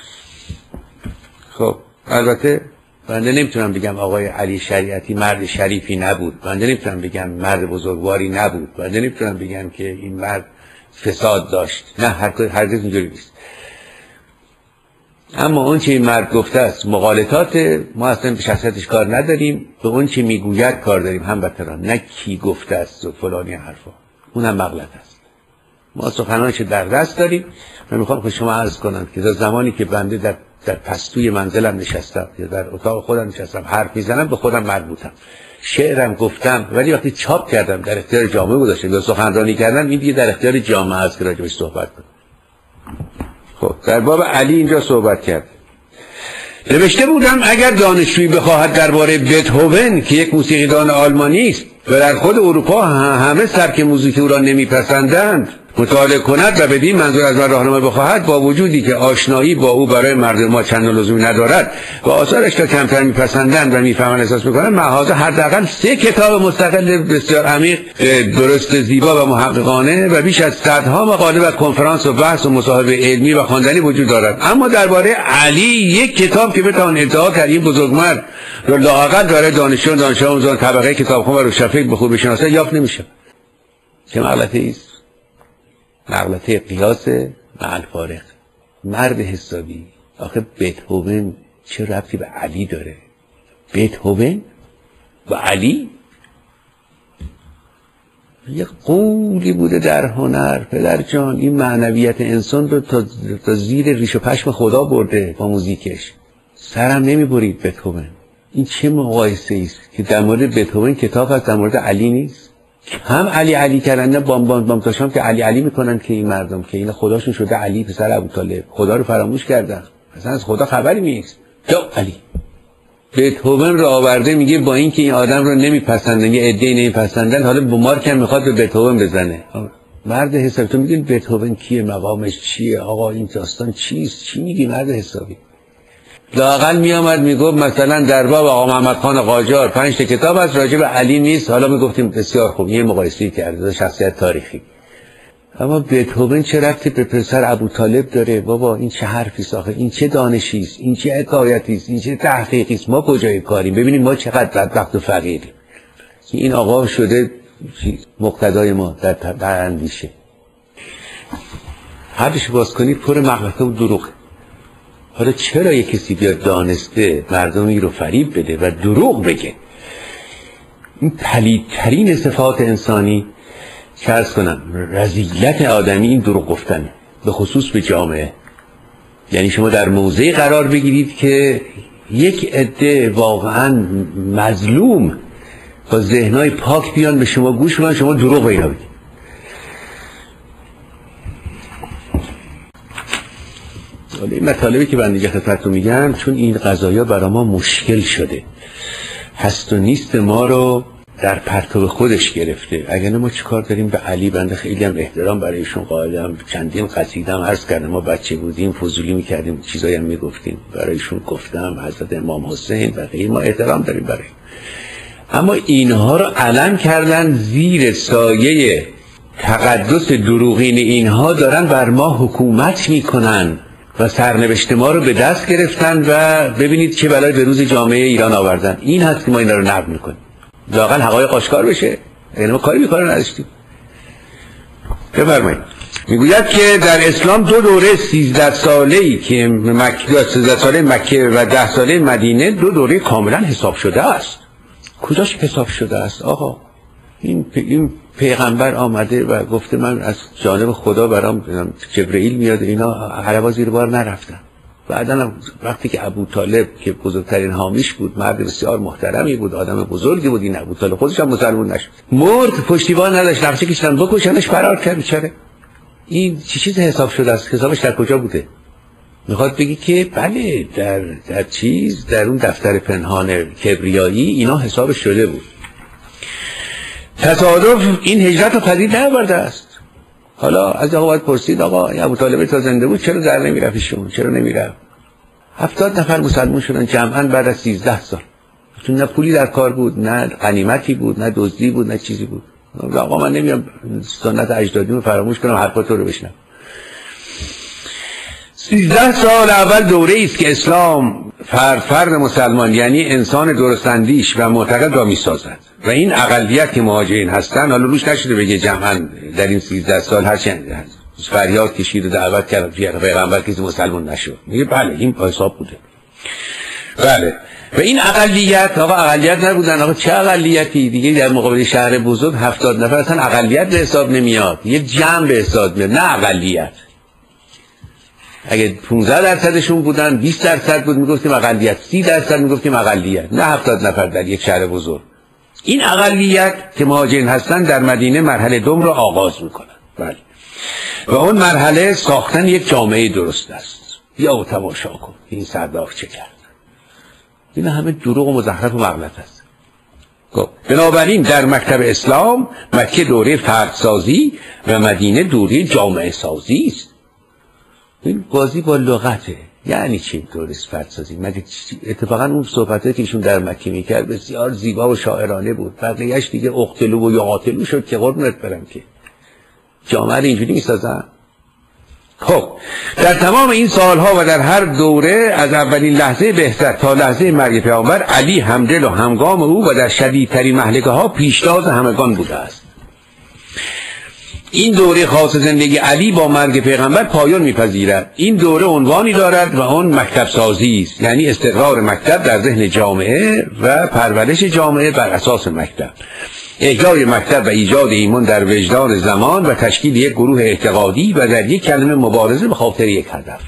خب البته بنده نمیتونم بگم آقای علی شریعتی مرد شریفی نبود، بنده نمیتونم بگم مرد بزرگواری نبود، بنده نمیتونم بگم که این مرد فساد داشت، نه هرگز اینجوری نیست. اما اون چه این مرد گفته است مقالطات، ما اصلا به شخصیتش کار نداریم، به اون چه میگوید کار داریم هموطنان، نه کی گفته است و فلانی حرفا، اون هم مغلط است. ما سخنانش در دست داریم. من میخوام که شما عرض کنم که در زمانی که بنده در در پستوی منزلم نشستم یا در اتاق خودم نشستم حرف میزنم به خودم مربوطم، شعرم گفتم، ولی وقتی چاپ کردم در اختیار جامعه گذاشتم یا سخنرانی کردم، این دیگه در اختیار جامعه است که راجبش صحبت کنم. خب در باب علی اینجا صحبت کرد. نوشته بودم اگر دانشجویی بخواهد درباره بتهوون که یک موسیقیدان آلمانی است و در خود اروپا همه سبک موزیک او را نمیپسندند مطالعه کند و بدین منظور از من راهنمایی بخواهد، با وجودی که آشنایی با او برای مردم ما چندان لزومی ندارد و آثارش را کمتر میپسندند و میفهمند احساس میکنند، معاذ حداقل سه کتاب مستقل بسیار عمیق، درست زیبا و محققانه و بیش از صدها مقاله و کنفرانس و بحث و مصاحبه علمی و خواندنی وجود دارد. اما درباره علی یک کتاب که بتوان ادعا کرد این بزرگمرد را لااقل برای دانشجویان دانشجویان طبقه کتابخوان و روشنفکر به خوبی بشناسد یافت نمیشه. چه مغلطه‌ای است! مغلطه قیاس مع الفارق. مرد حسابی، آخه بتهوون چه ربطی به علی داره؟ بتهوون و علی یه قولی بوده در هنر. پدر جان این معنویت انسان رو تا, تا زیر ریش و پشم خدا برده با موزیکش. سرم نمی برید بتهوون. این چه مقایسه است که در مورد بتهوون کتاب هست در مورد علی نیست؟ هم علی علی کردن، نه بام بام بام تاشام که علی علی میکنن که این مردم که این خداشون شده علی پسر ابوطالب، خدا رو فراموش کردن، اصلا از خدا خبری نیست. تو علی بتهوون رو آورده میگه با این که این آدم رو نمیپسندن، یه عده‌ای نمیپسندن، حالا با مارکم میخواد به بتهوون بزنه. مرد حسابی تو میگین بتهوون کیه، مقامش چیه، آقا این داستان چیست، چی میگی مرد حسابی؟ لااقل میامد میگفت مثلا در باب آقا محمد خان قاجار پنج تا کتاب از راجع به علی نیست، حالا میگفتیم بسیار خوب یه مقایسه‌ای کرده شخصیت تاریخی. اما بتهوون چه ربطی به پسر ابوطالب داره؟ بابا این چه حرفی ساخه، این چه دانشی است، این چه حکایتی است، این چه تحقیقی است. ما کجای کاریم؟ ببینیم ما چقدر بدبخت و فقیریم. این آقا شده مقتدای ما در در اندیشه. حدش باز کنید پر مغلطه و دروغ. حالا چرا یک کسی بیاد دانسته مردمی رو فریب بده و دروغ بگه؟ این پلیدترین صفات انسانی که عرض کنم رذیلت آدمی این دروغ گفتن، به خصوص به جامعه. یعنی شما در موضعی قرار بگیرید که یک عده واقعا مظلوم با ذهنای پاک بیان به شما گوش بدن، شما دروغ به اینا بگید. این مطالبی که بنده خدمتتون میگم چون این قضایا برای ما مشکل شده، هست و نیست ما رو در پرتو خودش گرفته. اگر نه ما چیکار داریم به علی؟ بنده خیلی هم احترام برایشون قائلم، چندین قصیده هم عرض کردم، ما بچه بودیم فضولی میکردیم، چیزایی هم میگفتیم برایشون، گفتم حضرت امام حسین و غیره، ما احترام داریم برای. اما اینها رو علم کردن زیر سایه تقدس دروغین اینها دارن بر ما حکومت میکنن و سرنوشت ما رو به دست گرفتن و ببینید چه بلای به روز جامعه ایران آوردن. این هست که ما اینا رو نقد میکنیم، لااقل حقایق آشکار بشه. یعنی ما کاری میکنن نداشتیم. بفرمایید. میگوید که در اسلام دو دوره سیزده ساله‌ای که مکه سیزده ساله مکه و ده ساله مدینه دو دوره کاملا حساب شده است. کجاش حساب شده است آقا؟ این این پیغمبر آمده و گفته من از جانب خدا برام جبرئیل میاد، اینا حربا زیر بار نرفتن. بعدن وقتی که ابوطالب که بزرگترین حامیش بود، مرد بسیار محترمی بود، آدم بزرگی بود، این ابوطالب خودش هم مسلمان نشد، مرد، پشتیبان نداشت، نقشه کشیدن بکشنش، فرار کرد بیچاره. این چه چیز حساب شده است؟ حسابش در کجا بوده؟ میخواد بگی که بله در در چیز در اون دفتر پنهان کبریایی اینا حسابش شده بود. تصادف این هجرت رو پدید نآورده است. حالا از آقا باید پرسید آقا ابوطالب تا زنده بود چرا در نمیرفت ایشون؟ چرا نمیرفت؟ هفتاد نفر مسلمان شدن جمعاً بعد از سیزده سال. چون نه پولی در کار بود، نه غنیمتی بود، نه دزدی بود، نه چیزی بود. آقا من نمیام سنت اجدادیمو فراموش کنم، حرفا تو رو بشنوم. سیزده سال اول دوره است که اسلام فرد فرد مسلمان یعنی انسان درستاندیش و معتقد را میسازد و این اقلیت که مهاجرین هستند، حالا روش نشده بگه جمعاً در این سیزده سال هر چند فریاد کشید و دعوت کرد پیغمبر کسی مسلمان نشد، میگه بله این حساب بوده. بله و این اقلیت، آقا اقلیت نبودن، آقا چه اقلیتی دیگه در مقابل شهر بزرگ هفتاد نفر اصلا اقلیت به حساب نمیاد، یه جمع به حساب میاد، نه اقلیت. اگه پانزده درصدشون بودن، بیست درصد بود میگفتیم اقلیت، سی درصد میگفتیم اقلیت، نه هفتاد نفر در یک شهر بزرگ. این اقلیت که مهاجرین هستن در مدینه مرحله دوم را آغاز میکنن. بله. و اون مرحله ساختن یک جامعه درست است. بیا و تماشا کن این سردار چه کرد. این همه دروغ و مزخرف و مغلط است. بنابراین در مکتب اسلام مکه دوره فردسازی و مدینه دوره جامعه سازی است. این بازی با لغته. یعنی چی دوره فردسازی؟ مگه اتفاقا اون صحبتایی که ایشون در مکه میکرد بسیار زیبا و شاعرانه بود. بقیه‌اش دیگه اقتلو و یقاتلو شد که قربونت برم که جامعه رو اینجوری میسازن. خب در تمام این سالها و در هر دوره از اولین لحظه بعثت تا لحظه مرگ پیامبر علی همدل و همگام او و در شدیدترین مهلکه ها پیشتاز همگان بوده است. این دوره خاص زندگی علی با مرگ پیغمبر پایان میپذیرد. این دوره عنوانی دارد و آن مکتب سازی است، یعنی استقرار مکتب در ذهن جامعه و پرورش جامعه بر اساس مکتب، احیای مکتب و ایجاد ایمان در وجدان زمان و تشکیل یک گروه اعتقادی و در یک کلمه مبارزه به خاطر یک هدف.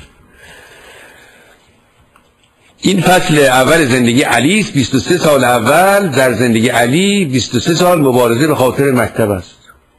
این فصل اول زندگی علی است. بیست و سه سال اول در زندگی علی بیست و سه سال مبارزه به خاطر مکتب است.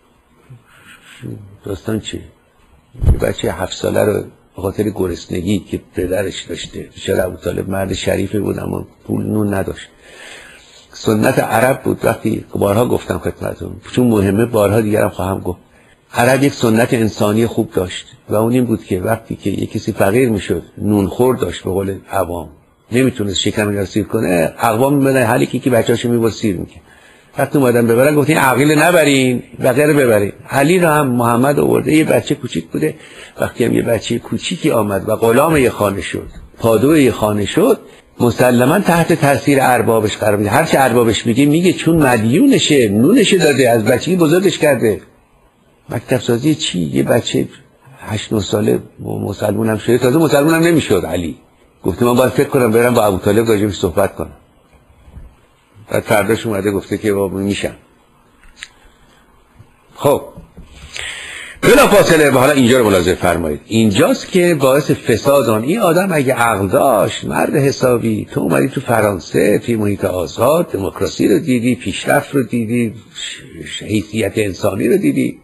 داستان چی؟ بچه هفت ساله رو به خاطر گرسنگی که پدرش داشته، شاید ابوطالب مرد شریفی بود اما پول نون نداشت. سنت عرب بود، وقتی بارها گفتم خدمتتون، چون مهمه بارها دیگرم خواهم گفت، عرب یک سنت انسانی خوب داشت و اون این بود که وقتی که یک کسی فقیر میشد، نون خور داشت به قول عوام، نمیتونست شکم رو سیر کنه، اقوام میمدن هر یکی که بچه‌اشو میبرد سیر میکنه. وقتی اومدن ببرن گفتین عقیل نبرین، بقیه رو ببرین. علی رو هم محمد آورده، یه بچه کوچیک بوده. وقتی هم یه بچه کوچیکی آمد و غلام یه خانه شد، پادوی یه خانه شد، مسلما تحت تاثیر اربابش قرار میده. هر چه اربابش میگه میگه چون مدیونشه، نونشه داده، از بچگی بزرگش کرده. مکتب سازی چی؟ یه بچه هشت نه ساله مسلمان هم شده، تازه مسلمان هم نمیشد. علی گفته من باید فکر کنم برم با ابوطالب راجعش صحبت کنم. بعد فرداش اومده گفته که بابا میشم. خب بلا فاصله حالا اینجا رو ملاحظه فرمایید. اینجاست که باعث فساد آن این آدم اگه عقل داشت، مرد حسابی، تو اومدی تو فرانسه، توی محیط آزاد، دموکراسی رو دیدی، پیشرفت رو دیدی، حیثیت انسانی رو دیدی،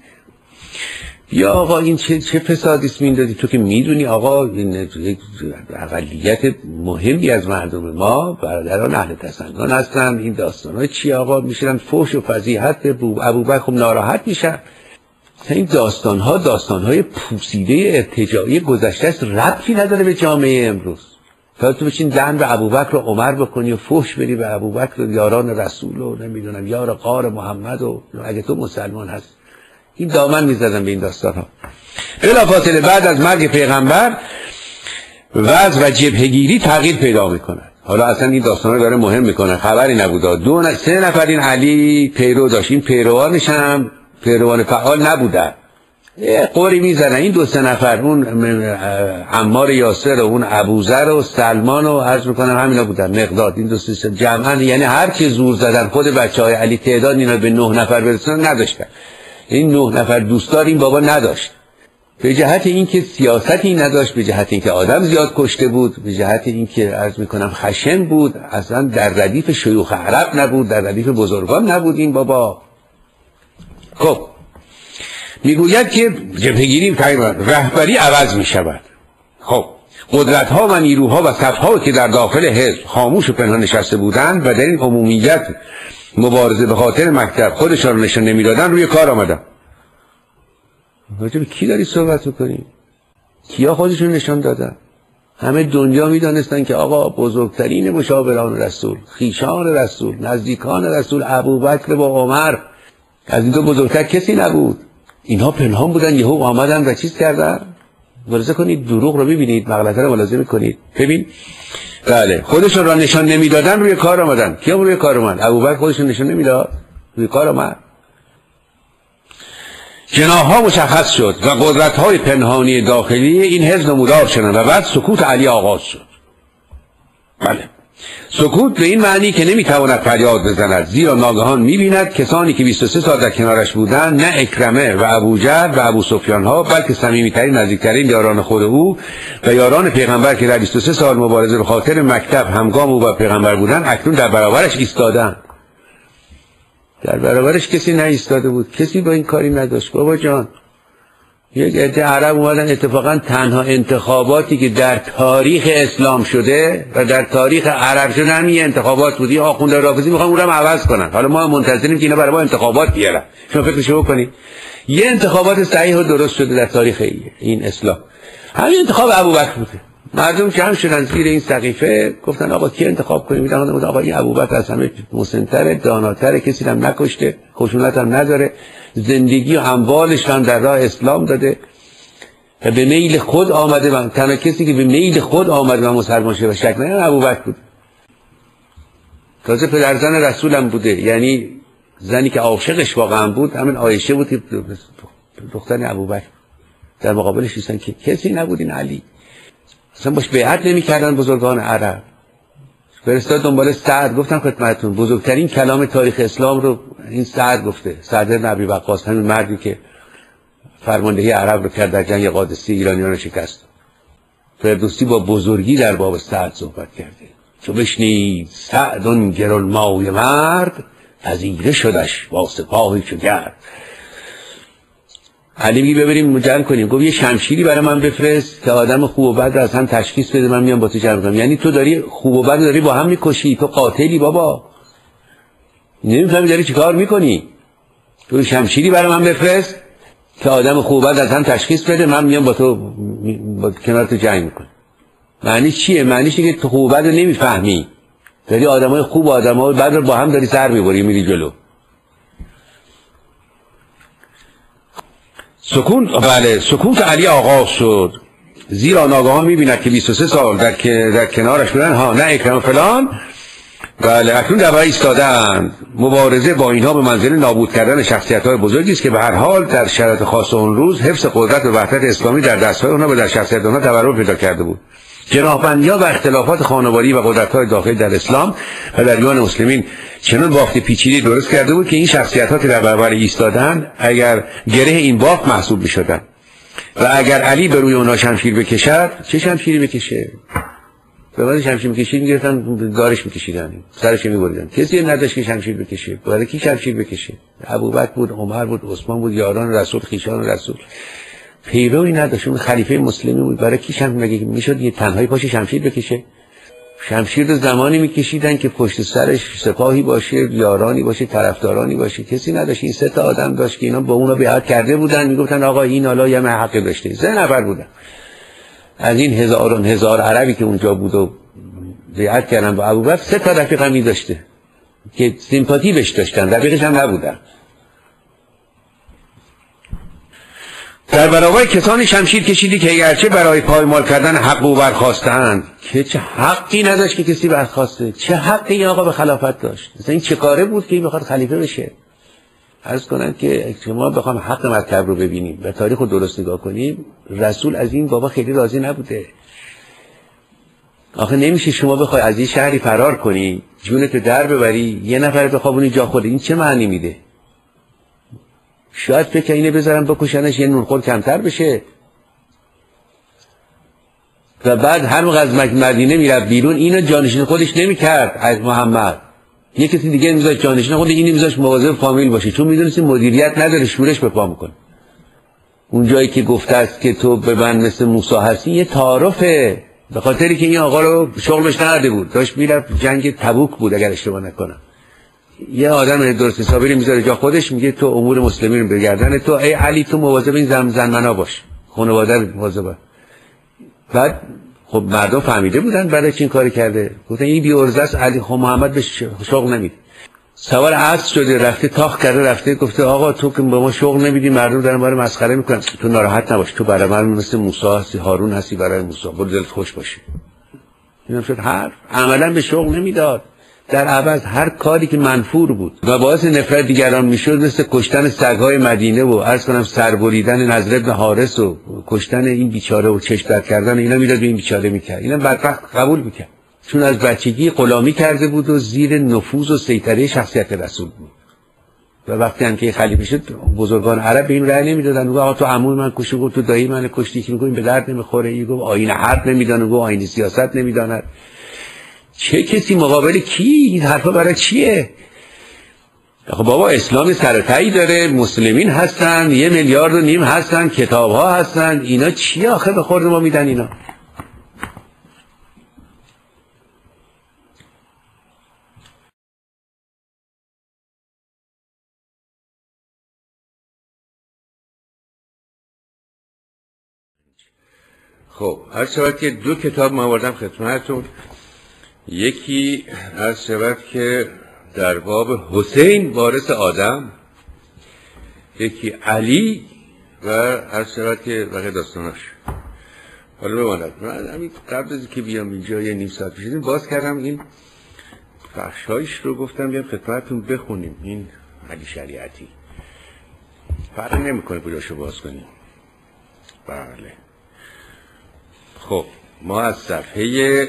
یا آقا این چه چه فسادی است میندازی؟ تو که میدونی آقا این اقلیت مهمی از مردم ما برادران اهل تسنن هستن. این داستان‌ها چی آقا؟ میشن فحش و فضیحت به ابوبکر ناراحت میشن. این داستان‌ها داستان‌های پوسیده ارتجاعی گذشته است، ربطی نداره به جامعه امروز. تا تو بچین دهن به ابوبکر و عمر بکنی و فحش بدی به ابوبکر و یاران رسول و نمیدونم یار غار محمد و اگه تو مسلمان هست، این دامن میزدن به این داستان‌ها. بلافاصله بعد از مرگ پیغمبر وضع و جبهه‌گیری تغییر پیدا میکنه. حالا اصلا این داستانا رو داره مهم میکنه، خبری نبوده. دو ن... سه نفر این علی پیرو داشت، این پیروانش هم پیروان فعال نبودن، قوری میزنن. این دو سه نفر، اون عمار یاسر و اون ابوذر و سلمان و عرض میکنم همینا بودن، مقداد. این دو سه جمعا، یعنی هر کی زور زدن خود بچهای علی تعداد اینا به نه نفر برسونن نداشتن. این نه نفر دوستدار این بابا نداشت، به جهت اینکه سیاستی نداشت، به جهت اینکه آدم زیاد کشته بود، به جهت اینکه عرض میکنم خشن بود، اصلا در ردیف شیوخ عرب نبود، در ردیف بزرگان نبود این بابا. خب میگوید که جبهه‌گیری رهبری عوض میشود. خب قدرت ها و نیروها و صفها که در داخل حزب خاموش و پنهان نشسته بودند و در این عمومیت مبارزه به خاطر مکتب خودشان رو نشان نمیدادن، روی کار آمدن. راجع به کی داری صحبت میکنی؟ کیا خودشون نشان دادن؟ همه دنیا میدانستن که آقا بزرگترین مشاوران رسول، خیشان رسول، نزدیکان رسول ابوبکر و عمر، از این دو بزرگتر کسی نبود. اینها پنهان بودن، یهو آمدن و چیز کردن. ملاحظه کنید، دروغ رو ببینید، مغلطه رو ملاحظه کنید. ببین بله، خودشون را نشان نمیدادن، روی کار آمدن. کیا روی کار اومد؟ ابوبکر خودشون نشان نمیداد، روی کار آمد. جناح‌ها مشخص شد و قدرت‌های پنهانی داخلی این حزب نمودار شدند و بعد سکوت علی آغاز شد. بله، سکوت به این معنی که نمیتواند فریاد بزند، زیرا ناگهان می‌بیند کسانی که بیست و سه سال در کنارش بودند، نه اکرمه و ابوجهل و ابو سفیان ها، بلکه صمیمی‌ترین نزدیکترین یاران خود او و یاران پیغمبر که در بیست و سه سال مبارزه به خاطر مکتب همگام او و پیغمبر بودند، اکنون در برابرش ایستادند. در برابرش کسی نایستاده بود، کسی با این کاری نداشت. بابا جان یک عده عرب اومدن، اتفاقا تنها انتخاباتی که در تاریخ اسلام شده و در تاریخ عرب شده همین انتخابات بود. این آخوند رافضی میخوان اونم عوض کنن. حالا ما منتظریم که اینا برای ما انتخابات بیارن. شما فکرشو بکنید یه انتخابات صحیح و درست شده در تاریخ این اسلام، همین انتخاب ابوبکر بوده. مردم جمع شدن زیر این سقیفه گفتن آقا کی انتخاب کنیم؟ میگن آقا این ابوبکر از همه مسن‌تره، داناتره، کسی هم نکشته، خشونت هم نداره، زندگی و اموالش هم در راه اسلام داده و به میل خود آمده و تنها کسی که به میل خود آمده و مسلمان شده و شک نداره ابوبکر بود. تازه پدرزن رسول هم بوده، یعنی زنی که عاشقش واقعا بود همین عایشه بود که دختر ابوبکر. در مقابلش ایستن که کسی نبود این علی. اصلا باش بیعت نمی کردن بزرگان عرب. فرستاد دنبال سعد. گفتم خدمتتون بزرگترین کلام تاریخ اسلام رو این سعد گفته، سعد بن ابی وقاص، همین مردی که فرماندهی عرب رو کرد در جنگ قادسیه، ایرانیان رو شکست. فردوسی با بزرگی در باب سعد صحبت کرده. چو بشنید سعد گرانمایه مرد، پذیره شدش با سپاهی چو گرد. علی میگه ببریم جمع کنیم. گفت یه شمشیری برای من بفرست که آدم خوب و بد از هم تشخیص بده، من میام با تو جمع کنم. یعنی تو داری خوب و بد داری با هم میکشی، تو قاتلی بابا، نمیفهمی داری چی کار میکنی. تو شمشیری برای من بفرست که آدم خوب و بد از هم تشخیص بده، من میام با تو با کنار تو جنگ میکنم. معنی چیه؟ معنیش اینه که تو خوب و بد رو نمیفهمی، داری آدمای خوب و آدمای بد رو با هم داری سر میبری میری جلو. سکون بله سکوت علی آغاز شد، زیرا ناگهان میبیند که بیست و سه سال در, در کنارش بودن، ها نه اکرام فلان، بله اکنون در برای ایستادند. مبارزه با اینها به منزله نابود کردن شخصیت های بزرگی است که به هر حال در شرایط خاص اون روز حفظ قدرت و وحدت اسلامی در دستهای اونها و در شخصیت اونها تورم پیدا کرده بود. جناح‌بندی‌ها و اختلافات خانوادگی و قدرت‌های داخلی در اسلام و در میان مسلمین چنان بافت پیچیده‌ای درست کرده بود که این شخصیت‌ها که در برابر ایستادن اگر گره این بافت محسوب می‌شدند و اگر علی به روی اونها شمشیر بکشد، چه شمشیری بکشه؟ به واسه شمشیر می‌کشید می‌گرفتن دارش می‌کشیدن، سرش می‌بریدن. کسی نداشت که شمشیر بکشه. برای کی شمشیر بکشه؟ ابوبکر بود، عمر بود، عثمان بود، یاران رسول، خویشان رسول. پیروی نداشت، اون خلیفه مسلمی بود. برای کی شمشیر مگه میشد یه تنهایی پاش شمشیر بکشه؟ شمشیر رو زمانی میکشیدن که پشت سرش سپاهی باشه، یارانی باشه، طرفدارانی باشه. کسی نداشت. این سه تا آدم داشت که اینا با اونا بیعت کرده بودن، میگفتن آقا این حالا یه حق داشته. سه نفر بودن از این هزاران هزار عربی که اونجا بود و بیعت کردن با ابوبکر، سه تا رفیق هم داشته که سیمپاتی بهش داشتن، رفیقش هم نبودن. در برابر کسانی شمشیر کشیدی که اگرچه برای پایمال کردن حق او برخواستند، که چه حقی نداشت که کسی برخواسته. چه حقی این آقا به خلافت داشت؟ مثلا این چه کاره بود که این بخواد خلیفه بشه؟ عرض کنن که شما بخوام حق مطلب رو ببینیم و تاریخ رو درست نگاه کنیم، رسول از این بابا خیلی راضی نبوده. آخه نمیشه شما بخوای از این شهری فرار کنی، جونت در ببری، یه نفر بخوابونی جا خود. این چه معنی میده؟ شاید فکر اینه بذارم بکشنش یه نونخور کمتر بشه و بعد هر موقع از مدینه میرفت بیرون اینو جانشین خودش نمیکرد از محمد، یه کسی دیگه میذاشت جانشین خودش، اینو میذاشت مواظب فامیل باشه، چون میدونست مدیریت نداره، شورش به پا میکنه. اون جایی که گفته است که تو به من مثل موسی هستی یه تعارفه، به خاطری که این آقا رو شغلش نرده بود، داشت میرفت جنگ تبوک بود اگر اشتباه نکنم. یه آدم درست حسابی میذاره جا خودش، میگه تو امور مسلمین رو بگردن، تو ای علی تو مواظب این زن زنمنا باش، خانواده مواظب. بعد خب مردم فهمیده بودن برای چی این کاری کرده، گفتن این بی ارزه است، علی خب محمد به شغل نمیده. سوار عصر شده رفته تاخ کرده، رفته گفته آقا تو که به ما شغل نمیدی، مردم دارن ما رو مسخره میکنن، تو ناراحت نباش، تو برای من مثل موسی هستی، هارون هستی برای موسی، برو دلت خوش باشه. اینم شد حرف. عملا به شغل نمیداد، در عوض هر کاری که منفور بود و باعث نفرت دیگران میشد، مثل کشتن سگهای مدینه و عرض کنم سربریدن نضر بن حارث و کشتن این بیچاره و چشم در کردن اینا، میداد به این بیچاره میکرد. اینا بدبخت قبول میکرد، چون از بچگی غلامی کرده بود و زیر نفوذ و سیطره شخصیت رسول بود. و وقتی هم که خلیفه شد، بزرگان عرب به این رأی نمیدادن. میگه آقا تو عموی من کشتی، گفت تو دایی من کشتی، که میگه به درد نمیخوره، این گفت آیین حرب نمیدونه، گفت آیین سیاست نمیداند. چه کسی مقابل کی؟ این حرفا برای چیه؟ خب بابا اسلامی سرتایی داره، مسلمین هستن، یه میلیارد و نیم هستن، کتاب ها هستن، اینا چی آخه به خورد ما میدن اینا؟ خب عرض شود که دو کتاب ما آوردم خدمتتون. یکی عرض شود که در باب حسین وارث آدم، یکی علی و عرض شود که بقیه داستاناش. حالا بماند من همین قبل از که بیام اینجا یه نیم ساعت پیش باز کردم این بخشایش رو، گفتم بیام خدمتتون بخونیم. این علی شریعتی فرق نمیکنه کجاشو باز کنیم. بله خب ما از صفحه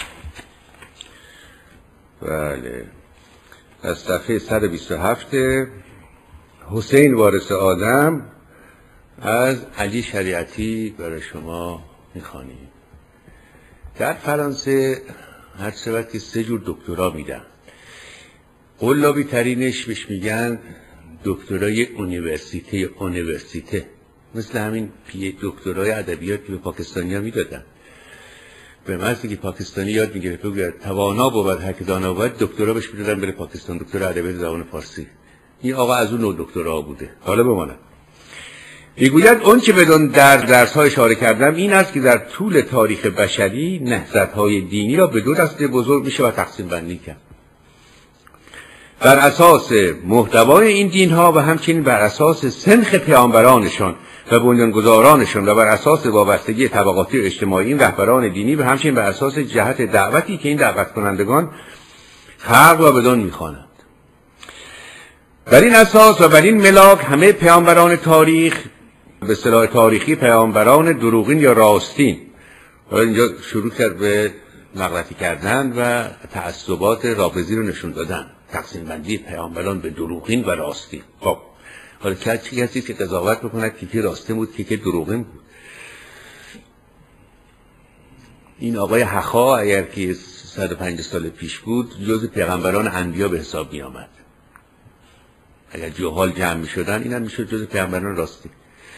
بله از صفحه صد و بیست و هفت حسین وارث آدم از علی شریعتی برای شما میخوانیم. در فرانسه هر شود که سه جور دکترا میدن. قلابی ترینش بهش میگن دکترای اونیورسیته یا اونیورسیته، مثل همین پی دکترای ادبیات که به پاکستانی ها میدادن. به محض که پاکستانی یاد میگیره بگوید توانا بود هر که دانا بود، دکترا بهش میدادن بره پاکستان، دکتر ادبیات زبان فارسی. این آقا از اون نوع دکترا بوده. حالا بماند میگوید اون که بدون در درس ها اشاره کردم این است که در طول تاریخ بشری نهضت های دینی را به دو دسته بزرگ میشه و تقسیم بندی کرد، بر اساس محتوای این دین ها و همچنین بر اساس سنخ پیامبرانشان و بنیانگذارانشان و بر اساس وابستگی طبقاتی و اجتماعی این رهبران دینی و همچنین بر اساس جهت دعوتی که این دعوت کنندگان خلق و بدان میخوانند. بر این اساس و بر این ملاک همه پیامبران تاریخ به اصطلاح تاریخی پیامبران دروغین یا راستین، حالا اینجا شروع کرد به نقلتی کردن و تعصبات رافضی رو نشون دادن، تقسیم بندی پیامبران به دروغین و راستین. خب حالا چه کسی که قضاوت بکند که کی راستین بود که کی دروغین بود؟ این آقای حخا اگر که صد و پنجاه سال پیش بود جز پیغمبران انبیا به حساب می آمد. اگر جهال جمع می شدن این هم می شد جز پیغمبران راستین.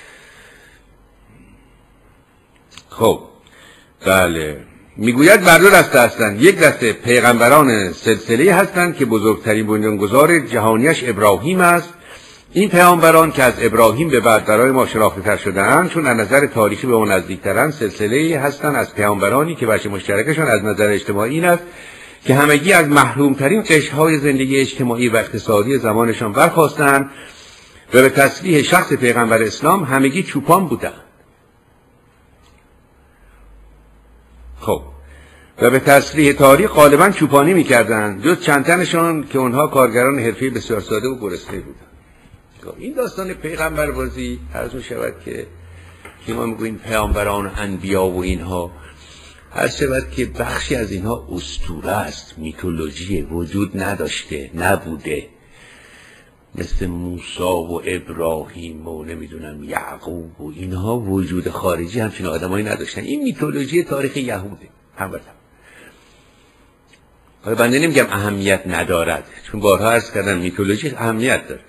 خب بله میگوید بر دو دسته هستند. یک دسته پیغمبران سلسله هستند که بزرگترین بنیانگذار جهانیش ابراهیم است. این پیامبران که از ابراهیم به بعد برای ما شناخته‌تر شده‌اند چون از نظر تاریخی به ما نزدیک‌ترند سلسله هستند از پیامبرانی که وجه مشترکشان از نظر اجتماعی این است که همگی از محرومترین قشرهای زندگی اجتماعی و اقتصادی زمانشان برخاستند و به تصریح شخص پیغمبر اسلام همگی چوپان بودند. خب و به تصریح تاریخ غالبا چوپانی می‌کردند جز چند تنشان که اونها کارگران حرفه‌ای بسیار ساده و گرسنه بودند. این داستان پیغمبر بازی عرض می‌شود که که ما میگوییم پیامبران و انبیا و اینها عرض شود که بخشی از اینها اسطوره است، میتولوژی، وجود نداشته، نبوده، مثل موسی و ابراهیم و نمیدونم یعقوب و اینها وجود خارجی همچین آدمایی نداشتن. این میتولوژی تاریخ یهوده هموطن. حالا بنده نمیگم اهمیت ندارد، چون بارها عرض کردم میتولوژی اهمیت داره.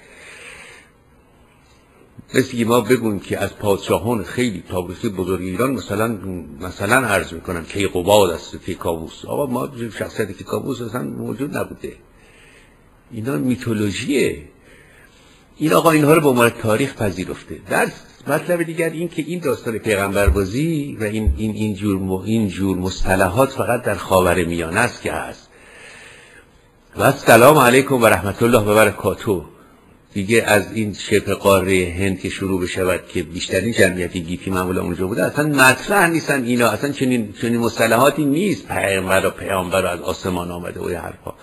مثل که ما بگویم که از پادشاهان خیلی تاریخی بزرگ ایران مثلا مثلا عرض میکنم کیقوباد است، کیکاووس. آقا ما شخصیت کیکاووس اصلا موجود نبوده. اینا میتولوژیه. این آقا اینها رو به عنوان تاریخ پذیرفته. در مطلب دیگر این که این داستان پیغمبربازی و این این این جور این جور مصطلحات فقط در خاورمیانه است که هست. و السلام علیکم و رحمت الله و برکاته. دیگه از این شبه قاره هند که شروع بشود که بیشترین جمعیت گیتی معمولا اونجا بوده اصلا مطرح نیستن اینا، اصلا چنین چنین مصطلحاتی نیست. پیغمبر و پیامبر از آسمان آمده و این حرفا.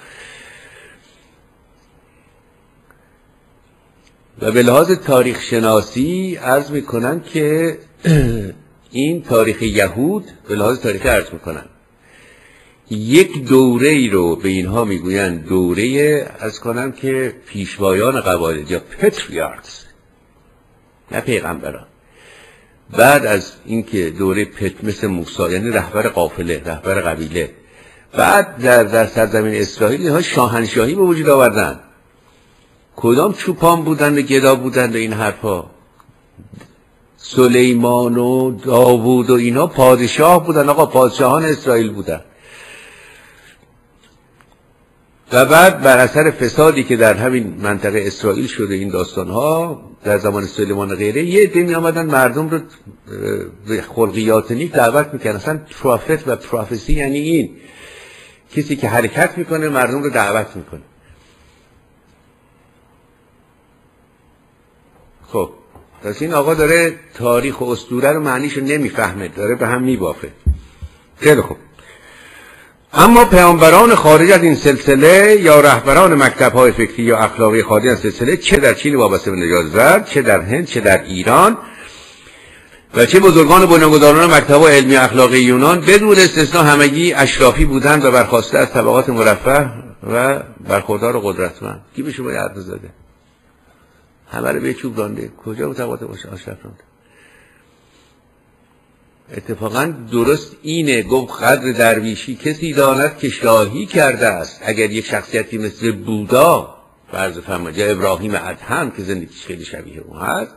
و به لحاظ تاریخ شناسی عرض میکنن که این تاریخ یهود به لحاظ تاریخی عرض میکنن یک دوره ای رو به اینها میگوین دوره از کنم که پیشوایان قبایل یا پتریارکس، نه پیغمبران. بعد از اینکه دوره پت مثل موسی یعنی رهبر قافله، رهبر قبیله، بعد در در سرزمین اسرائیل ها شاهنشاهی به وجود آوردن. کدام چوپان بودند و گدا بودند و این حرفا؟ سلیمان و داوود و اینا پادشاه بودن آقا، پادشاهان اسرائیل بودن. و بعد بر اثر فسادی که در همین منطقه اسرائیل شده این داستانها در زمان سلیمان و غیره، یه عده می آمدن مردم رو به خلقیات نیک دعوت میکنن. اصلا پروفت و پروفسی یعنی این، کسی که حرکت میکنه مردم رو دعوت میکنه. خب پس این آقا داره تاریخ و اسطوره رو معنیشو نمیفهمه، داره به هم میبافه. خیلی خوب. اما پیامبران خارج از این سلسله یا رهبران مکتب‌های فکری یا اخلاقی خارج از سلسله، چه در چین وابسته به نژاد زرد، چه در هند، چه در ایران و چه بزرگان بنیانگذاران مکتب‌های علمی اخلاقی یونان، بدون استثنا همگی اشرافی بودند و برخواسته از طبقات مرفه و برخوردار و قدرتمند. کی به شما یاد زده؟ همه رو به چوب رانده. کجا به طبقات اشراف رانده؟ اتفاقا درست اینه، گفت قدر درویشی کسی داند که شاهی کرده است. اگر یک شخصیتی مثل بودا فرض فرمایید یا ابراهیم ادهم که زندگیش خیلی شبیه اون هست،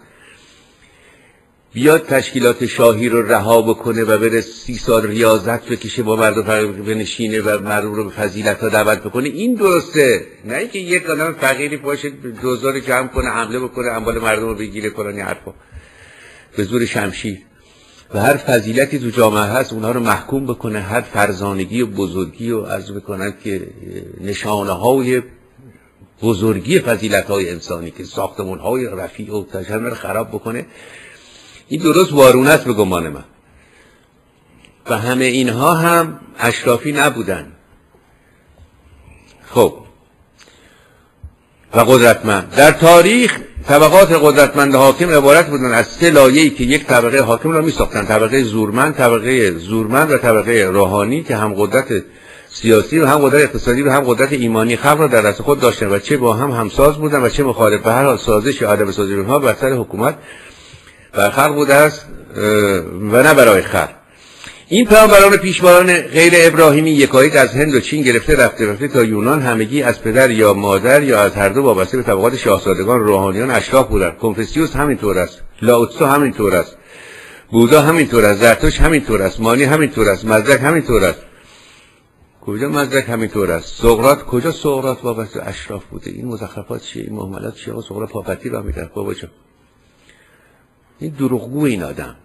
بیاد تشکیلات شاهی رو رها بکنه و بره سی سال ریاضت بکشه با مردم بنشینه و مردم رو به فضیلت ها دعوت بکنه، این درسته. نه اینکه یک آدم فقیری باشه دوزار جمع کنه، حمله بکنه، اموال مردم رو بگیره، کنه حرفا به زور شمشیر. و هر فضیلتی تو جامعه هست اونها رو محکوم بکنه، هر فرزانگی و بزرگی رو عرض بکنن که نشانه های بزرگی فضیلت های انسانی که ساختمون های رفیع و تجربه رو خراب بکنه. این درست وارونه است به گمان من. و همه اینها هم اشرافی نبودن. خب و قدرتمند. در تاریخ طبقات قدرتمند حاکم عبارت بودن از سه لایه‌ای که یک طبقه حاکم را می‌ساختند: طبقه زورمند، طبقه زورمند و طبقه روحانی که هم قدرت سیاسی و هم قدرت اقتصادی و هم قدرت ایمانی خلق را در دست خود داشتند و چه با هم همساز بودند و چه مخالف. به هر حال سازش یا عدم سازش آنها بر سر حکومت بر خلق بوده است و نه برای خلق. این پیامبران پیشواران غیر ابراهیمی یکایک از هند و چین گرفته رفته رفته تا یونان همگی از پدر یا مادر یا از هر دو وابسته به طبقات شاهزادگان روحانیان اشراف بودند. کنفوسیوس همینطور است، لاوتسو همینطور است، بودا همینطور است، زرتشت همینطور است، مانی همینطور است، مزدک همینطور است. کجا مزدک همینطور است؟ سقراط کجا سقراط وابسته به اشراف بوده؟ این مزخرفات چیه؟ این مهملات چیه؟ سقراط پاپتی را میدن بابا جان. این دروغگو این آدم.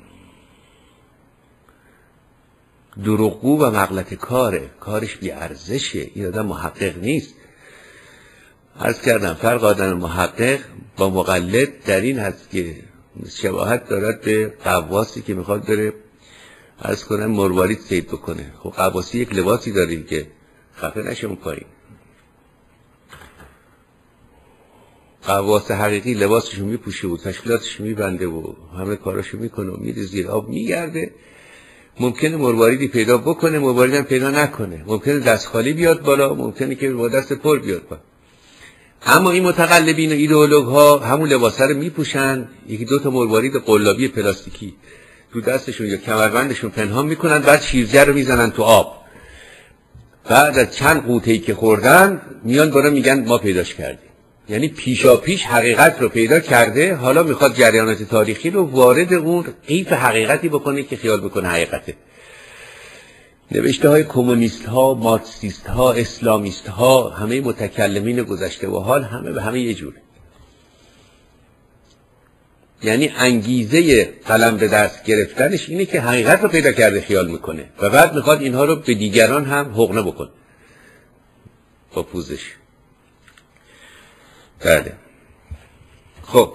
دروغگو و مغلط کاره، کارش بی ارزشه. این آدم محقق نیست. عرض کردم فرق آدم محقق با مقلد در این هست که شباهت دارد به قواسی که میخواد بره عرض کنم مروارید صید بکنه. خب قواسی یک لباسی داره که خفه نشه اون پایین. قواس حقیقی لباسشو میپوشه و تشکیلاتشو میبنده و همه کاراشو میکنه و میره زیر آب میگرده. ممکنه مرواریدی پیدا بکنه، مرواریدی هم پیدا نکنه، ممکنه دست خالی بیاد بالا، ممکنه که با دست پر بیاد بالا. اما این متقلبین و ایدئولوگ ها همون لباسه رو میپوشن، یکی دو تا مروارید قلابی پلاستیکی تو دستشون یا کمربندشون پنهان میکنن، بعد شیرجه رو میزنن تو آب. بعد از چند قوطه‌ای که خوردن میان بالا میگن ما پیداش کردیم. یعنی پیشا پیش حقیقت رو پیدا کرده، حالا میخواد جریانات تاریخی رو وارد اون قیف حقیقتی بکنه که خیال بکنه حقیقته. نوشته های کمونیست ها، مارکسیست ها، اسلامیست ها، همه متکلمین گذشته و حال همه به همه یه جوره. یعنی انگیزه قلم به دست گرفتنش اینه که حقیقت رو پیدا کرده خیال میکنه و بعد میخواد اینها رو به دیگران هم حقنه بکنه با پوزش. بله. خب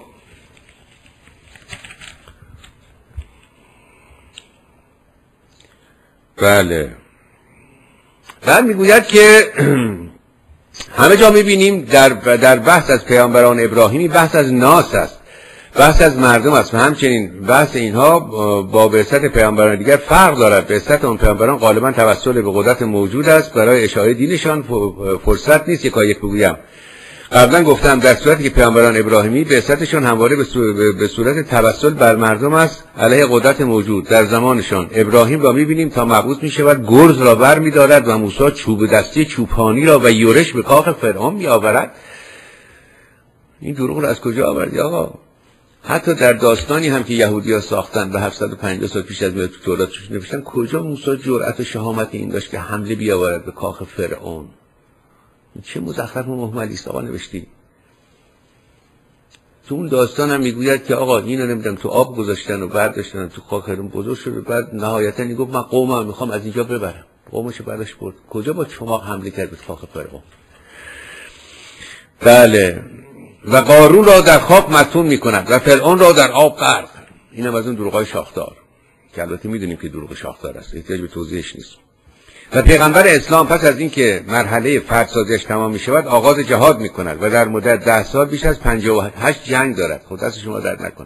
بله بعد میگوید که همه جا میبینیم در در بحث از پیامبران ابراهیمی بحث از ناس است، بحث از مردم است و همچنین بحث اینها با بعثت پیامبران دیگر فرق دارد. بعثت اون پیامبران غالبا توسل به قدرت موجود است، برای اشاعه دینشان فرصت نیست. یکا یک بگویم قبلا گفتم در صورتی که پیامبران ابراهیمی بعثتشون همواره به صورت توسل بر مردم است علیه قدرت موجود. در زمانشان ابراهیم را می‌بینیم تا مبعوث می‌شود گرز را بر می‌دارد و موسی چوب دستی چوپانی را و یورش به کاخ فرعون می‌آورد. این دروغ رو از کجا آوردی آقا؟ حتی در داستانی هم که یهودی‌ها ساختن و هفتصد و پنجاه سال پیش از میلاد تو توراتشون نوشتن، کجا موسی جرأت و شهامت این داشت که حمله بیاورد به کاخ فرعون؟ چه مزخرف و مهملی است آقا نوشتی. تو اون داستان هم میگوید که آقا اینو نمیدونم تو آب گذاشتن و برداشتن تو خاک فرعون بزرگ شد، بعد نهایتا میگفت من قومم میخوام از اینجا ببرم، قومشو برداشت برد. کجا با چماق حمله کرد به کاخ فرعون؟ بله. و قارون را در خواب مدفون میکند و فرعون را در آب غرق. اینم از اون دروغای شاخدار که البته میدونیم که دروغ شاخدار است، احتیاج به توضیحش نیست. و پیغمبر اسلام پس از اینکه مرحله فردسازیش تمام میشود آغاز جهاد میکند و در مدت ده سال بیش از پنجاه و هشت جنگ دارد. خود دست شما درد نکن.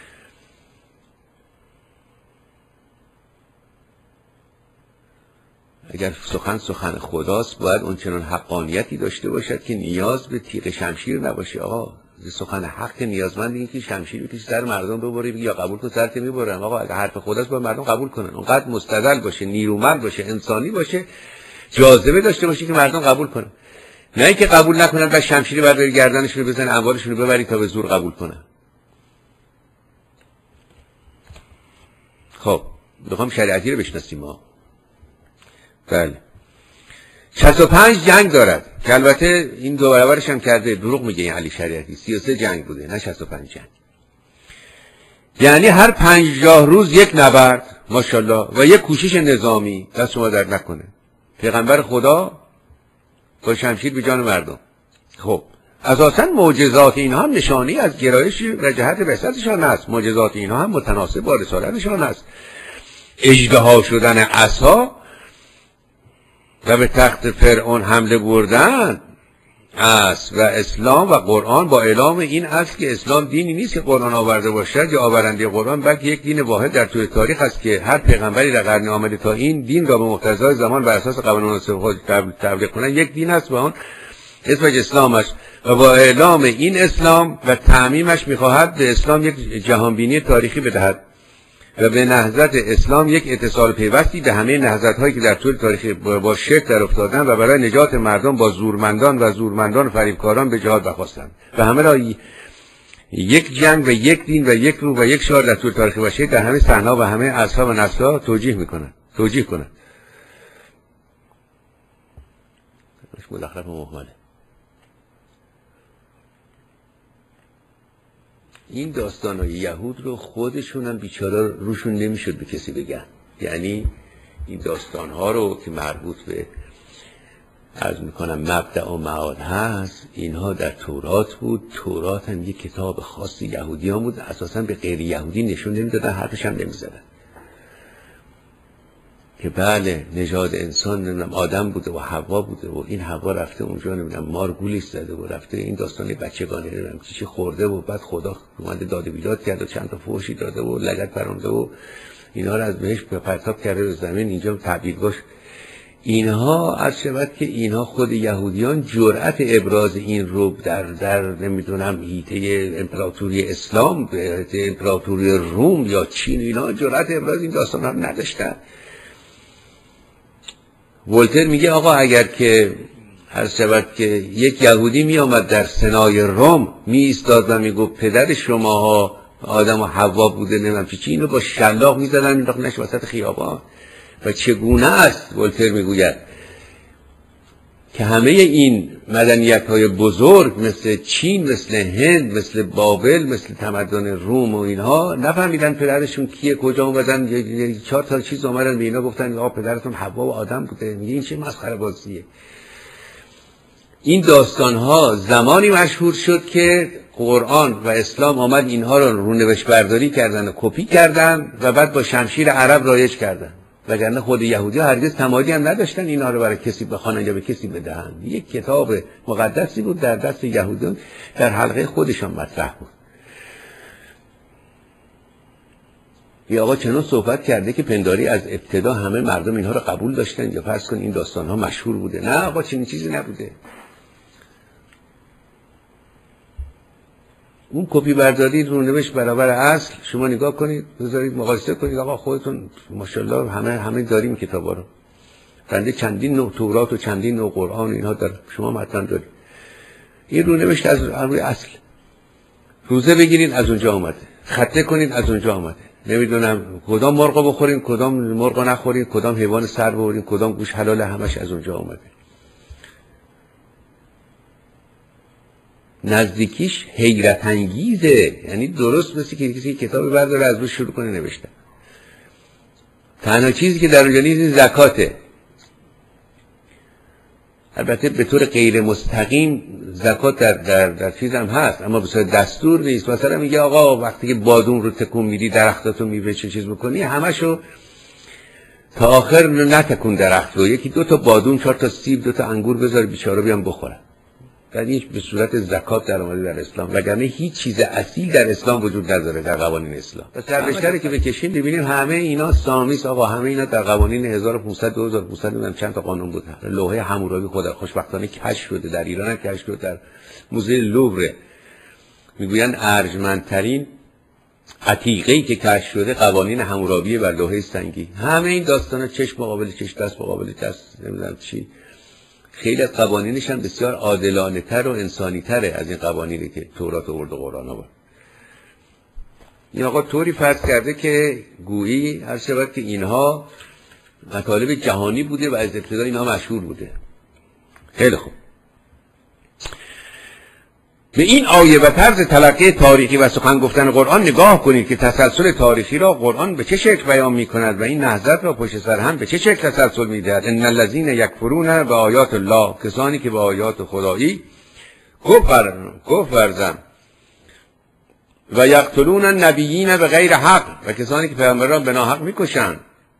اگر سخن سخن خداست باید اون چنان حقانیتی داشته باشد که نیاز به تیغ شمشیر نباشه. آقا سخن حق نیازمند این که شمشیر بکشی سر مردم ببره بگی یا قبول کن سرت میبرم. آقا اگه حرف خداست باید مردم قبول کنن، اونقدر مستدل باشه، نیرومند باشه، انسانی باشه، جاذبه داشته باشه که مردم قبول کنن، نه اینکه قبول نکنن و شمشیر برداری گردنشون رو بزنن اموالشون رو ببری تا به زور قبول کنن. خب بخوام شریعتی رو بشناسیم ما. بله. شصت و پنج جنگ دارد که البته این دو برابرش هم کرده، دروغ میگه این علی شریعتی. سی و سه جنگ بوده نه شصت و پنج جنگ. یعنی هر پنجاه روز یک نبرد ماشاءالله و یک کوشش نظامی. دست شما درد نکنه. پیغمبر خدا با شمشیر به جان مردم. خب اساساً معجزات اینها هم نشانی از گرایش و جهت بعثتشان است. معجزات اینها هم متناسب با رسالتشان است. اژدها شدن عصا و به تخت فرعون حمله بردن است و اسلام و قرآن با اعلام این است که اسلام دینی نیست که قرآن آورده باشد یا آورنده قرآن، بلکه یک دین واحد در طول تاریخ است که هر پیغمبری در قرن آمده تا این دین را به مقتضای زمان بر اساس قوانین خود تبلیغ کنند یک دین است و آن اسمش اسلام است و با اعلام این اسلام و تعمیمش می‌خواهد به اسلام یک جهانبینی تاریخی بدهد و به نهضت اسلام یک اتصال پیوستی به همه نهضت‌هایی که در طول تاریخ با شرک در افتادن و برای نجات مردم با زورمندان و زورمندان فریبکاران به جهاد برخاستند و همه را یک جنگ و یک دین و یک روح و یک شعار در طول تاریخ بشر در همه صحنه‌ها و همه اصحاب و نسل‌ها توجیه می‌کنند توجیه کنند. مش مزخرف و مهمله. این داستان‌های یهود رو خودشون هم بیچاره روشون نمیشد به کسی بگن. یعنی این داستان‌ها رو که مربوط به عرض میکنم مبدأ و معاد هست، اینها در تورات بود. تورات هم یک کتاب خاص یهودیان بود، اساساً به غیر یهودی نشون نمیدادن، حرفش هم نمیزدن که بله نژاد انسان نمیدونم آدم بوده و حوا بوده و این حوا رفته اونجا نمیدونم مارگولیس زده و رفته این داستان بچگانه نمیدونم چی خورده و بعد خدا اومده داد و بیداد کرد و چند تا فحشی داده و لگد پرونده و اینا رو از بهش پرتاب کرده به زمین. اینجا تعبیرگاش اینها از شود که اینها خود یهودیان جرأت ابراز این رو در در نمیدونم حیطه امپراتوری اسلام به امپراتوری روم یا چین اینا جرأت ابراز این داستان هم نداشتن. ولتر میگه آقا اگر که هر شود که یک یهودی می آمد در سنای روم می ایستاد و می گفت پدر شماها آدم و حوا بوده نمیدونم چی، اینو با شلاق می زدن مینداختنش وسط خیابان. و چگونه است ولتر میگوید که همه این مدنیت های بزرگ مثل چین، مثل هند، مثل بابل، مثل تمدن روم و اینها نفهمیدن پدرشون کیه، کجا اومدن، چهار تا چیز اومدن به اینا گفتن آقا پدرتون حوا و آدم بوده. میگه این چه مسخره بازیه. این داستان ها زمانی مشهور شد که قرآن و اسلام آمد اینها رو رونوشت برداری کردن و کپی کردن و بعد با شمشیر عرب رایج کردن، وگرنه خود یهودی ها هرگز تمایلی هم نداشتن اینها رو برای کسی بخوانن یا به کسی بدهن. یک کتاب مقدسی بود در دست یهودیان، در حلقه خودشان مطرح بود. یه آقا چنان صحبت کرده که پنداری از ابتدا همه مردم اینها رو قبول داشتن یا فرض کن این داستان ها مشهور بوده. نه آقا چنین چیزی نبوده. اون کپی برداری رونوشت برابر اصل شما نگاه کنید، بذارید مقایسه کنید. آقا خودتون ماشاءالله همه همه داریم کتابا رو. بنده چندین نوع تورات و چندین نوع قرآن اینها در شما متن دارید. این رونوشت از روی اصل. روزه بگیرید از اونجا آمده، خطه کنید از اونجا آمده، نمیدونم کدام مرغ بخورین کدام مرغ نخورین، کدام حیوان سر ببرین کدام گوش حلاله، همش از اونجا آمده. نزدیکیش حیرت انگیزه، یعنی درست مثل که کسی کتابی برداره از روش شروع کنه نوشتن. تنها چیزی که در اونجا نیست زکاته. البته به طور غیر مستقیم زکات در در در چیز هم هست، اما به صورت دستور نیست. مثلا میگه آقا وقتی که بادون رو تکون میدی، درختاتو میوه چه چیز میکنی، همشو تا آخر نتکون درخت رو، یکی دو تا بادون، چهار تا سیب، دو تا انگور بذار بیچاره بیان بخورن. یعنی به صورت زکات در اومده در اسلام، وگرنه هیچ چیز اصیل در اسلام وجود نداره در قوانین اسلام. پس در بیشتری که بکشیم ببینیم همه اینا سامیس آقا، همه اینا در قوانین هزار و پانصد دو هزار و پانصد نمیدونم چند تا قانون بود. لوحه حمورابی خود خوشبختانه کشف شده، در ایران هم کشف شده، در موزه لوور میگویند ارجمندترین عتیقه‌ای که کشف شده قوانین حمورابی بر لوحه سنگی. همه این داستانا چشم مقابل چشم، دست مقابل دست، نمیدونم چی، خیلی از قوانینش هم بسیار عادلانه تر و انسانی تره از این قوانینی که تورات آورد و قرآن آورد. این آقا طوری فرض کرده که گویی هر شود که اینها مطالب جهانی بوده و از ابتدا اینها مشهور بوده. خیلی خوب. به این آیه و طرز تلقی تاریخی و سخن گفتن قرآن نگاه کنید که تسلسل تاریخی را قرآن به چه شکل بیان می کند و این نهضت را پشت سر هم به چه شکل تسلسل می دهد. ان الذین یکفرون به آیات الله، کسانی که به آیات خدایی کفر کفر ورزند، و یقتلون النبیین به غیر حق، و کسانی که پیامبران به ناحق میکشند،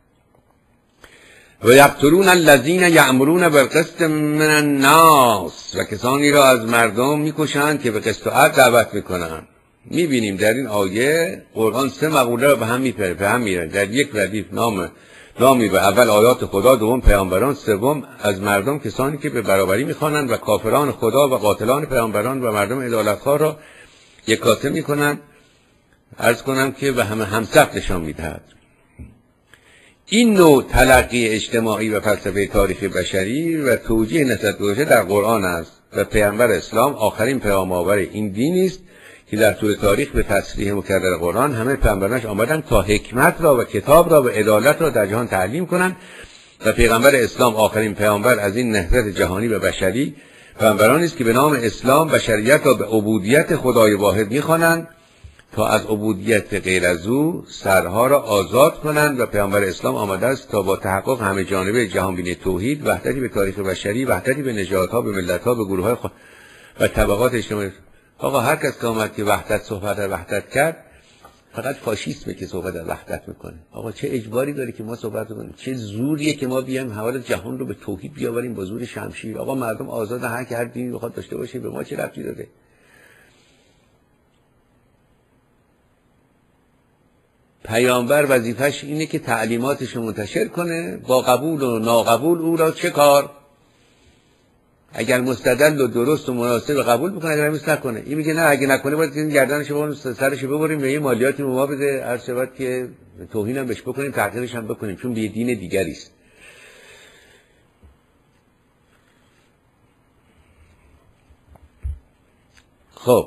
و یقتلون الذین یأمرون بالقسط من الناس، و کسانی را از مردم میکشند که به قسط و عدل دعوت میکنند. میبینیم در این آیه قرآن سه مقوله را به هم میپره، به هم میره. در یک ردیف نام نامی به اول آیات خدا، دوم پیامبران، سوم از مردم کسانی که به برابری میخوانند و کافران خدا و قاتلان پیامبران و مردم عدالتخواه را یک کاسه میکنند. عرض کنم که به همه همسط نشان میدهد. این نوع تلقی اجتماعی و فلسفه تاریخ بشری و توجیه نسبت به در قرآن است و پیامبر اسلام آخرین پیام آور این دینی است که در طول تاریخ به تصریح مکرر قرآن همه پیامبرانش آمدند تا حکمت را و کتاب را و عدالت را در جهان تعلیم کنند و پیغمبر اسلام آخرین پیامبر از این نهضت جهانی و بشری پیامبرانی است که به نام اسلام بشریت را به عبودیت خدای واحد می‌خوانند تا از عبودیت غیر از او سرها را آزاد کنند و پیامبر اسلام آمده است تا با تحقق همه جانبه جهانبینی توحید، وحدتی به تاریخ بشری، وحدتی به نژادها، به ملت‌ها، به گروه‌های خود و طبقات اجتماعی. آقا هر کس که آمد که وحدت صحبت از وحدت کرد فقط فاشیسمه که صحبت از وحدت میکنه. آقا چه اجباری داره که ما صحبت کنیم؟ چه زوریه که ما بیایم حوالت جهان رو به توحید بیاوریم با زور شمشیر؟ آقا مردم آزاد، هر کی هر دینی بخواد داشته باشه، به ما چه ربطی داره؟ پیامبر وظیفش اینه که تعلیماتش رو منتشر کنه، با قبول و ناقبول او را چه کار؟ اگر مستدل و درست و مناسب قبول بکنه، اگر همیست نکنه. این میگه نه اگه نکنه باید این گردنش ببریم، سرش ببریم و یه مالیاتی ما بده، هر شود که توهین هم بهش بکنیم، تحقیرش هم بکنیم، چون به دین دیگری است. خب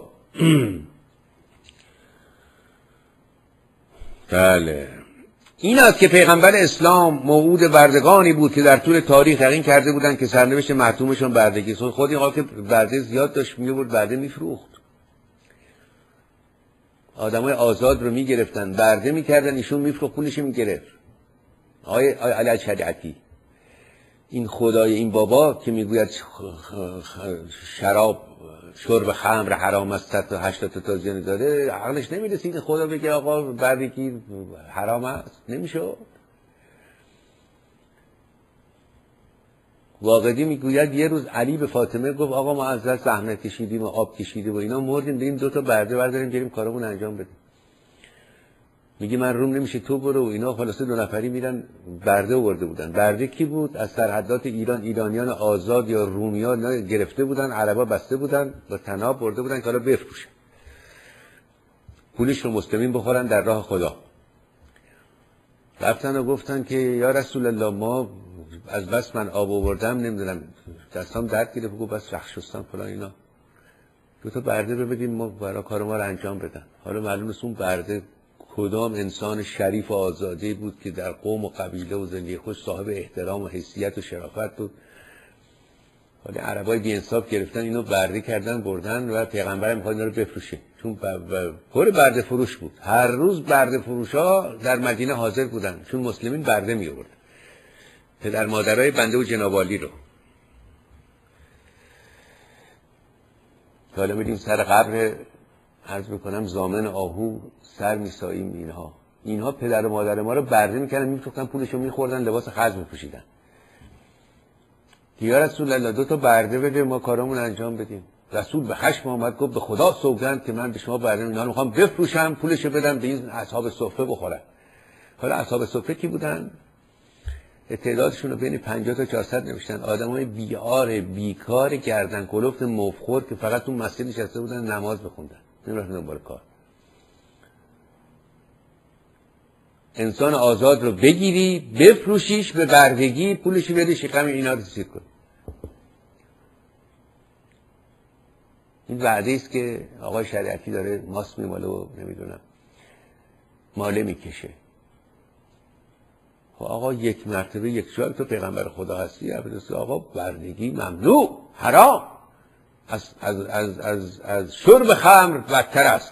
بله، این است که پیغمبر اسلام موعود بردگانی بود که در طول تاریخ یقین کرده بودند که سرنوشت محتومشون بردگی. خود این آقا که برده زیاد داشت می‌برد، برده میفروخت، آدمای آزاد رو میگرفتن برده میکردن، ایشون میفروخت، پولش میگرفت. آقای علی شریعتی، این خدای این بابا که میگوید شراب شرب خمر حرام است تا هشتاد تا زیان داره، عقلش نمیرسید خدا بگه آقا بردگی حرام است، نمیشه. واقعی میگوید یه روز علی به فاطمه گفت آقا ما از دست زحمت کشیدیم و آب کشیدیم و اینا مردیم، بریم دو تا برده برداریم بریم کارمون انجام بدیم. میگه من روم نمیشه تو برو و اینا. خلاصه دو نفری میرن برده آورده بودن. برده کی بود؟ از سرحدات ایران، ایرانیان آزاد یا رومیان گرفته بودن، عربا بسته بودن با طناب برده بودن که حالا بفروشن، پولش رو مسلمین بخورن در راه خدا. رفتن و گفتن که یا رسول الله ما از بس من آب آوردم نمیدونم دستام درد گرفت، گفت بس رخت شستم فلان اینا. دو تا برده رو بدیم ما برای کار ما رو انجام بدن. حالا معلوم است اون برده کدام انسان شریف و آزاده بود که در قوم و قبیله و زندگی خود صاحب احترام و حیثیت و شرافت بود. حالا عربای بی انصاف گرفتن اینو برده کردن بردن و پیغمبر میخواد اینا رو بفروشه، چون پر برده فروش بود. هر روز برده فروشا در مدینه حاضر بودن، چون مسلمین برده می آوردن پدر مادرای بنده و جناب عالی رو. حالا میریم سر قبر عرض میکنم زامن آهو سر میساییم. اینها اینها پدر و مادر ما رو برده میکردن، میفروختن، پولشو میخوردن، لباس خز میپوشیدن. یا رسول الله دو تا برده بده ما کارامون انجام بدیم. رسول به خشم آمد گفت به خدا سوگند که من به شما برده اینا رو میخوام بفروشم، پولشو بدم به این اصحاب صفه بخورن. حالا اصحاب صفه کی بودن؟ تعدادشون رو بین پنجاه تا چهارصد نوشتن. آدمای بیعار بیکار گردن کلفت مفخور که فقط تو مسجد نشسته بودن نماز بخوندن، نمیرفتن دنبال کار. انسان آزاد رو بگیری بفروشیش به بردگی، پولش بدی شکم اینا رو سیر کن. این وعده است که آقای شریعتی داره ماست میماله و نمیدونم ماله میکشه. آقا یک مرتبه یک جای تو پیغمبر خدا هستی، آقا بردگی ممنوع، حرام، از از از از از شرب خمر بدتر است.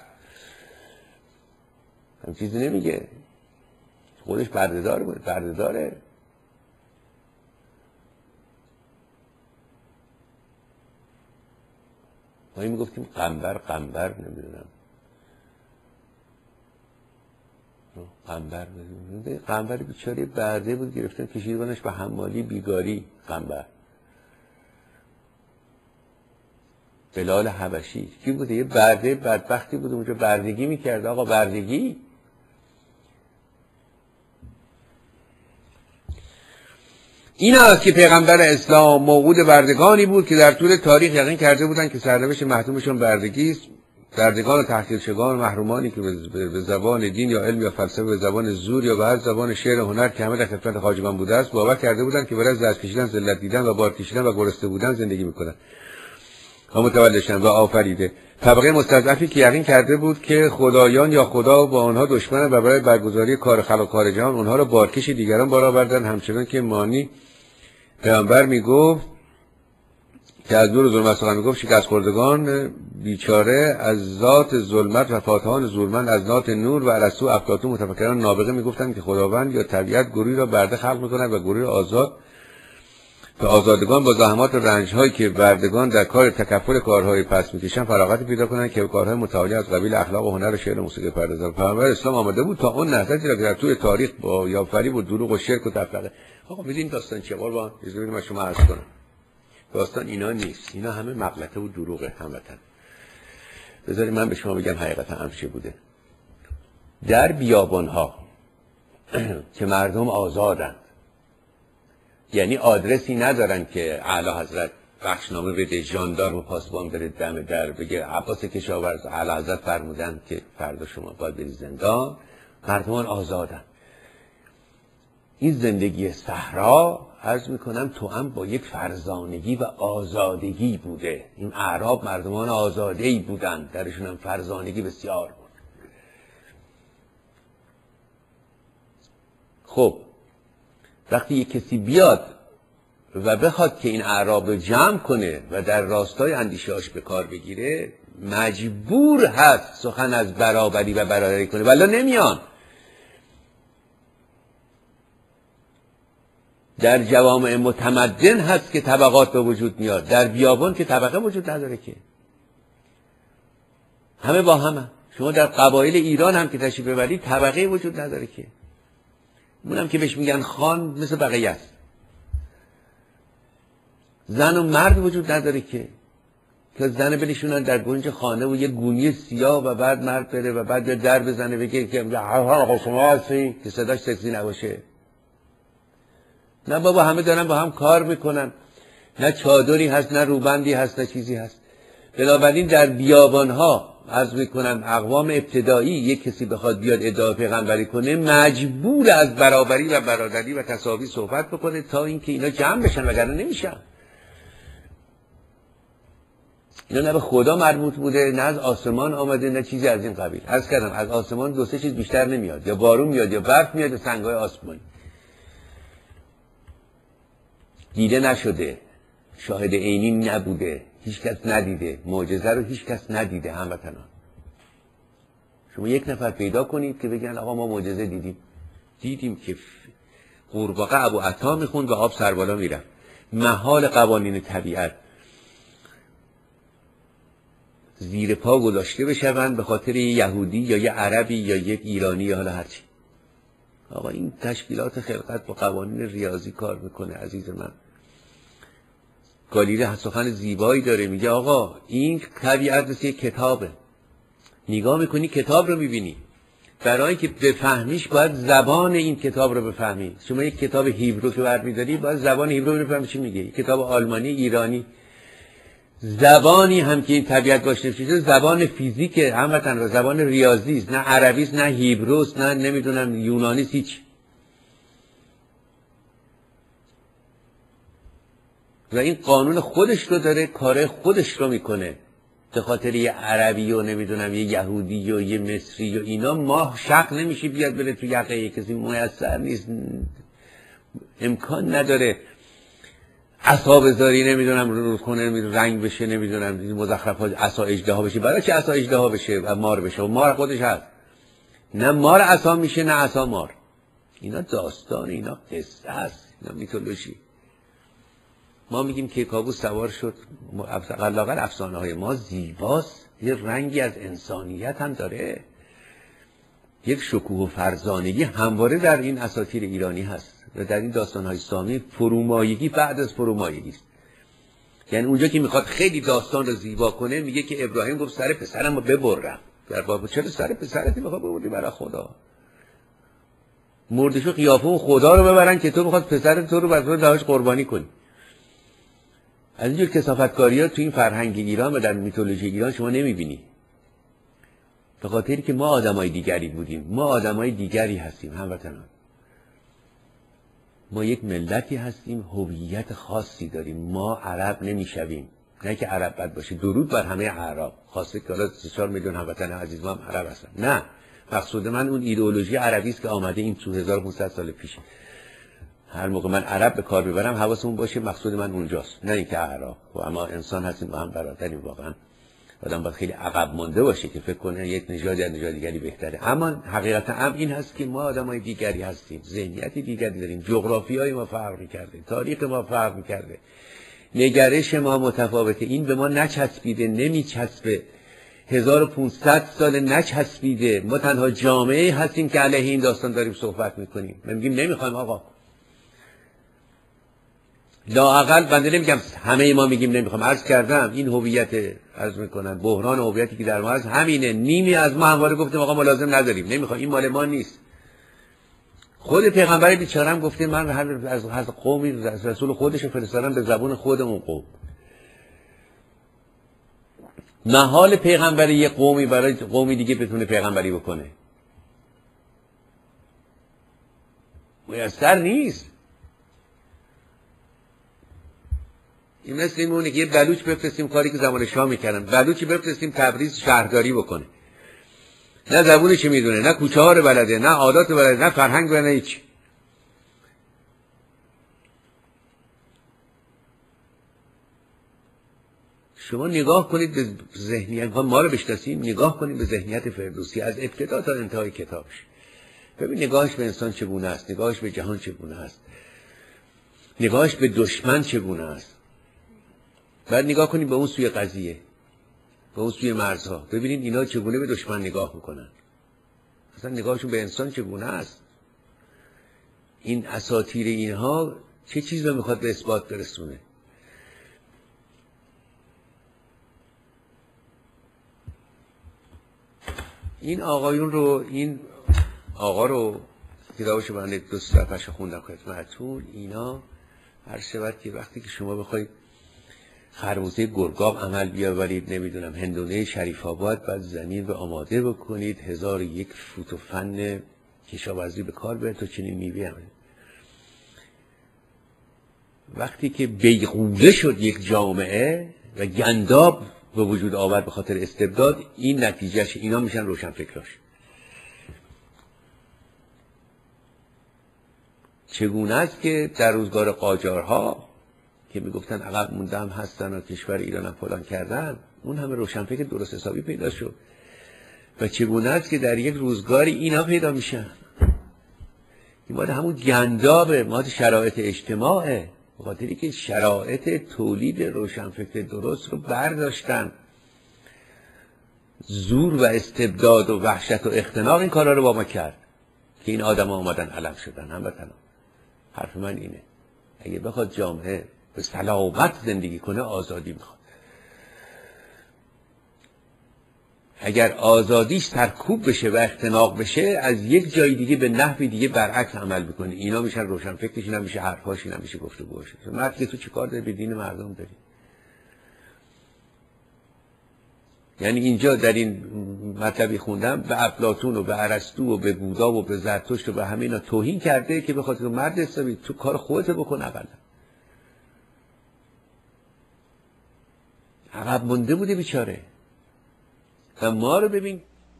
هم چیزی نمیگه، خودش بردهدار بود، بردهداره. ما این میگفتیم قنبر قنبر نمیدونم قنبر قنبر بیچاره برده بود، گرفتن کشیدنش به حمالی بیگاری. قنبر بلال حبشی کی بوده؟ یه برده بدبختی بود اونجا بردگی میکرد. آقا بردگی این است که پیغمبر اسلام موعود بردگانی بود که در طول تاریخ یقین کرده بودند که سرنوشت محتومشون بردگی است. بردگان و تحقیر شگان و محرومانی که به زبان دین یا علم یا فلسفه، به زبان زور یا به هر زبان شعر و هنر که همه در خدمت خواجه من بوده است باور کرده بودند که برای از دست کشیدن، ذلت دیدن و بار کشیدن و گرسنه بودن زندگی میکنند و متولدشن و آفریده. طبقه مستضعفی که یقین کرده بود که خدایان یا خدا با آنها دشمنند و برای برگزاری کار خلق کار جهان آنها را بارکش دیگران بار آوردند. همچنان که مانی پیامبر میگفت که از نور ظلمت سخن میگفت، شکست خوردگان بیچاره از ذات ظلمت و فاتحان زورمند از ذات نور و ارسطو افلاطون متفکران نابغه میگفتند که خداوند یا طبیعت گروهی را برده خلق میکند و گروهی آزاد. به آزادگان با زحمات و رنج‌هایی که بردگان در کار تکفل کارهای پس میکشن فراغتی پیدا کنند که کارهای متعالی از قبیل اخلاق و هنر و شعر و موسیقی پردازند. پیامبر اسلام آمده بود تا اون نهضتی را که در طول تاریخ با یا فریب و دروغ و شرک و تفرقه. آقا ببین داستان چه قربان اجازه بدید من شما عرض کنم. داستان اینا نیست، اینا همه مغلطه و دروغه هموطن. بذارید من به شما بگم حقیقتا امر چه بوده. در بیابان‌ها که مردم آزادند، یعنی آدرسی ندارن که اعلی حضرت بخشنامه بده، ژاندارم و پاسبان بره دم در بگه عباس کشاورز اعلی حضرت فرمودن که فردا شما باید برید زندان. مردمان آزادن. این زندگی صحرا عرض میکنم توأم با یک فرزانگی و آزادگی بوده. این اعراب مردمان آزاده‌ای بودن، درشون هم فرزانگی بسیار بود. خب وقتی یک کسی بیاد و بخواد که این اعراب رو جمع کنه و در راستای اندیشه‌اش به کار بگیره، مجبور هست سخن از برابری و برادری کنه، ولی نمیان. در جوامع متمدن هست که طبقات به وجود میاد، در بیابان که طبقه وجود نداره که، همه با همه. شما در قبایل ایران هم که تشریف ببرید طبقه وجود نداره که، اونم که بهش میگن خان مثل بقیه است. زن و مرد وجود نداره که که زن بنشونن در گنج خانه و یه گونی سیاه و بعد مرد بره و بعد به در بزنه بگه که آقا شما هستی، که صداش سکسی نباشه. نه بابا، همه دارن با هم کار میکنن، نه چادری هست، نه روبندی هست، نه چیزی هست. بنابراین در بیابانها عرض میکنم اقوام ابتدایی یک کسی بخواد بیاد ادعای پیغمبری کنه، مجبور از برابری و برادری و تساوی صحبت بکنه تا اینکه اینا جمع بشن، وگرنه نمیشن. اینا نه به خدا مربوط بوده، نه از آسمان آمده، نه چیزی از این قبیل. عرض کردم از آسمان دو سه چیز بیشتر نمیاد، یا بارون میاد یا برف میاد یا سنگ‌های آسمانی. دیده نشده، شاهد عینی نبوده، هیچ کس ندیده، معجزه رو هیچ کس ندیده. هموطنان شما یک نفر پیدا کنید که بگن آقا ما معجزه دیدیم. دیدیم که قورباغه ابو عطا میخوند و آب سر بالا میرفت. محال قوانین طبیعت زیر پا گذاشته بشوند به خاطر یه یهودی یا یه عربی یا یک ایرانی یا حالا هرچی. آقا این تشکیلات خلقت با قوانین ریاضی کار میکنه عزیز من. گالیله سخن زیبایی داره، میگه آقا این طبیعت مثل یک کتابه، نگاه میکنی کتاب رو میبینی، برای اینکه بفهمیش باید زبان این کتاب رو بفهمی. شما یک کتاب هیبرو که برمی‌داری باید زبان هیبرو رو بفهمی چی میگه. یک کتاب آلمانی، ایرانی، زبانی هم که این طبیعت باشه نوشته زبان فیزیکه، هموطن زبان ریاضی است، نه عربی است، نه هیبرو است، نه نمیدونم یونانی است، هیچ. و این قانون خودش رو داره، کار خودش رو میکنه. به خاطر یه عربی و نمیدونم یه یهودی و یه مصری و اینا ما شق نمیشه بیاد بره تو یقه یه کسی، میسر نیست، امکان نداره. عصا بذاری نمیدونم رو کنه نمیدونم رنگ بشه، نمیدونم مزخرفات، عصا اژدها بشه. برای چه عصا اژدها بشه و مار بشه؟ و مار خودش هست. نه مار عصا میشه نه عصا مار. اینا داستان، اینا قصه است، اینا میتولوژی. ما میگیم که کیکاووس سوار شد، لااقل افسانه های ما زیباست، یه رنگی از انسانیت هم داره، یک شکوه و فرزانگی همواره در این اساطیر ایرانی هست و در این داستان های سامی فرومایگی بعد از فرومایگی است. یعنی اونجا که میخواد خیلی داستان رو زیبا کنه میگه که ابراهیم گفت سر پسرم رو ببرم. در باب چرا سر پسرت میخواد ببری برای خدا؟ مردشو قیافه و خدا رو ببرن که تو میخواد پسر تو رو برای دهاش قربانی کنی. از اینجور کثافتکاری ها تو این فرهنگ ایران و در میتولوژی ایران شما نمیبینی. به خاطری که ما آدمای دیگری بودیم، ما آدمای دیگری هستیم هموطنان. ما یک ملتی هستیم، هویت خاصی داریم. ما عرب نمیشویم، نه که عرب بد باشه، درود بر همه اعراب، خاصه که حالا سه چهار میلیون هموطن عزیز ما هم عرب هستن. نه، مقصود من اون ایدئولوژی عربی است که آمده این تو هزار و پانصد سال پیش. هر موقع من عرب به کار ببرم حواسمون باشه مقصود من اونجاست، نه اینکه اعراب. و اما انسان هستیم، با هم برادریم. واقعا آدم باید خیلی عقب مونده باشه که فکر کنه یک نژاد از نژاد دیگری بهتره. اما حقیقت امر این هست که ما آدمای دیگری هستیم، ذهنیت دیگری داریم، جغرافیای ما فرق می‌کرده، تاریخ ما فرق می‌کرده، نگرش ما متفاوته. این به ما نچسبیده، نمیچسبه، هزار و پانصد سال نچسبیده. ما تنها جامعه هستیم که علیه این داستان داریم صحبت می‌کنیم. ما میگیم نمی‌خوایم آقا. لااقل بنده نمیگم همه ما میگیم نمیخوام. عرض کردم این هویت، عرض میکنم بحران هویتی که در ما هست همینه. نیمی از ما همواره گفتیم آقا ما لازم نداریم، نمیخوام، این مال ما نیست. خود پیغمبر بیچاره‌ام گفته من هر از از قومی رسول خودش فرستادم به زبون خود اون قوم. محال پیغمبر یه قومی برای قومی دیگه بتونه پیغمبری بکنه، میسر نیست. این مثل این مونه که یه بلوچ بفرستیم، کاری که زمان شاه میکردن، بلوچی بفرستیم تبریز شهرداری بکنه، نه زبونش میدونه، نه کوچه ها رو بلده، نه عادات رو بلده، نه فرهنگ بلده، نه هیچ. شما نگاه کنید به ذهنیت ما رو بشناسیم، نگاه کنید به ذهنیت فردوسی از ابتدا تا انتهای کتابش. ببین نگاهش به انسان چگونه است، نگاهش به جهان چگونه است، نگاهش به دشمن چگونه است. بعد نگاه کنید به اون سوی قضیه، به اون سوی مرزها، ببینید اینا چگونه به دشمن نگاه میکنن، اصلا نگاهشون به انسان چگونه است. این اساطیر اینها چه چیز رو میخواد به اثبات برسونه؟ این آقایون رو، این آقا رو کتابشو من دو سه صفحه‌اش خوندم خدمتتون. اینا هر شود که وقتی که شما بخواید خربوزه گرگاب عمل بیاورید، نمیدونم هندونه شریف آباد، بعد زمین رو آماده بکنید، هزار و یک فوت و فن کشاورزی به کار برد تا چنین میوه عمل. وقتی که بیغوله شد یک جامعه و گنداب به وجود آورد به خاطر استبداد، این نتیجهش اینا میشن روشنفکراش. چگونه است که در روزگار قاجارها که میگفتن عقب مونده هم هستن و کشور ایران هم فلان کردن، اون همه روشنفکر درست حسابی پیدا شد. و چگونه است که در یک روزگاری اینا پیدا میشن، این مال همون گندابه، مال شرایط اجتماعه، به خاطری که شرایط تولید روشنفکر درست رو برداشتن. زور و استبداد و وحشت و اختناق این کارا رو با ما کرد که این آدم ها آمدن علم شدن. هموطنان، حرف من اینه، اگه بخواد جامعه به سلامت زندگی کنه آزادی میخواد. اگر آزادیش سرکوب بشه و اختناق بشه، از یک جای دیگه به نحوی دیگه برعکس عمل میکنه. اینا میشن روشنفکرش، اینا میشه حرفاش، اینا میشه گفتگوهاش. مرد که تو چیکار داری به دین مردم داری؟ یعنی اینجا در این مطلبی خوندم به افلاطون و به ارسطو و به بودا و به زرتشت و به همه اینا توهین کرده که بخاطر که مرد حسابی تو کار خودت بکن. اقلا عقب مونده بوده بیچاره. و ما رو ببین.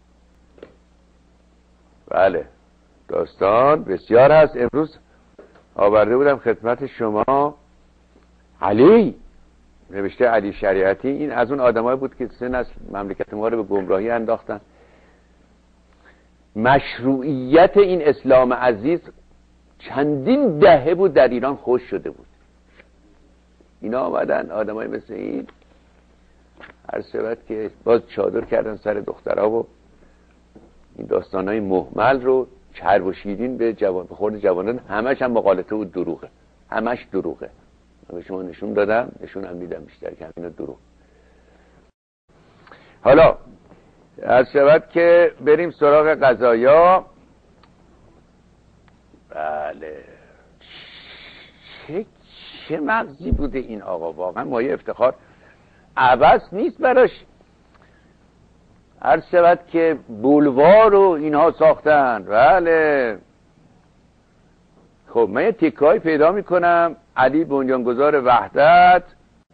بله، داستان بسیار هست. امروز آورده بودم خدمت شما علی، نوشته علی شریعتی. این از اون آدمایی بود که سه نسل مملکت ما رو به گمراهی انداختن. مشروعیت این اسلام عزیز چندین دهه بود در ایران خوش شده بود. اینا آمدن آدمایی مثل این هر شود که باز چادر کردن سر دخترها و این داستانهای محمل رو چرب و شیرین به جوان به خورد جوانان. همش هم مغالطه و دروغه، همش دروغه. من به شما نشون دادم، نشون هم میدم بیشتر که همینا دروغ. حالا هر شود که بریم سراغ قضایا. بله، چه چه مغزی بوده این آقا، واقعا مایه افتخار عبث نیست براش. هر شود که بولوار و اینها ساختن. بله، خب من یه تیکایی پیدا میکنم. علی بنیانگذار وحدت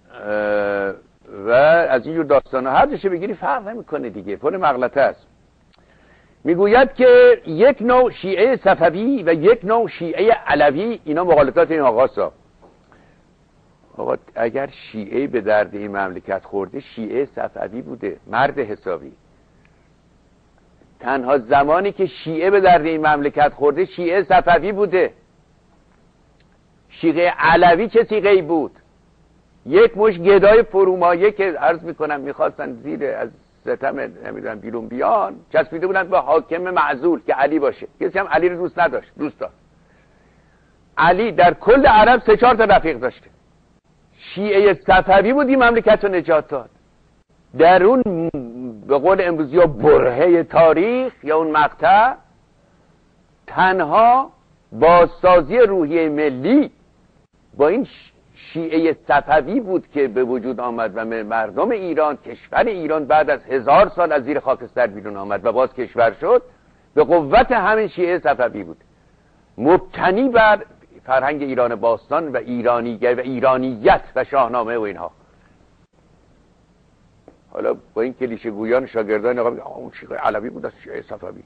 و از اینجور داستان ها، هر جشه بگیری فرق نمیکنه دیگه، پر مغلطه است. میگوید که یک نوع شیعه صفوی و یک نوع شیعه علوی، اینا مغالطات این آقاسا. آقا اگر شیعه به درد این مملکت خورده، شیعه صفوی بوده، مرد حسابی. تنها زمانی که شیعه به درد این مملکت خورده، شیعه صفوی بوده. شیعه علوی چه سیغه‌ای بود؟ یک مش گدای فرومایه که عرض میکنم میخواستن زیر از ستم نمیدونم بیرون بیان، چسبیده بودن به حاکم معزول که علی باشه. کسی هم علی رو دوست نداشت. دوست داشت علی در کل عرب سه چهار تا رفیق داشته. شیعه صفوی بود این مملکت رو نجات داد. در اون به قول امروزی ها برهه تاریخ یا اون مقطع، تنها بازسازی روحیه ملی با این شیعه صفوی بود که به وجود آمد و مردم ایران، کشور ایران بعد از هزار سال از زیر خاکستر بیرون آمد و باز کشور شد، به قوت همین شیعه صفوی بود، مبتنی بر فرهنگ ایران باستان و ایرانیگر و ایرانیت و شاهنامه و اینها. حالا با این کلیشه گویان شاگردان آقا میگه اون شیعه علوی بود از شیعه صفوی.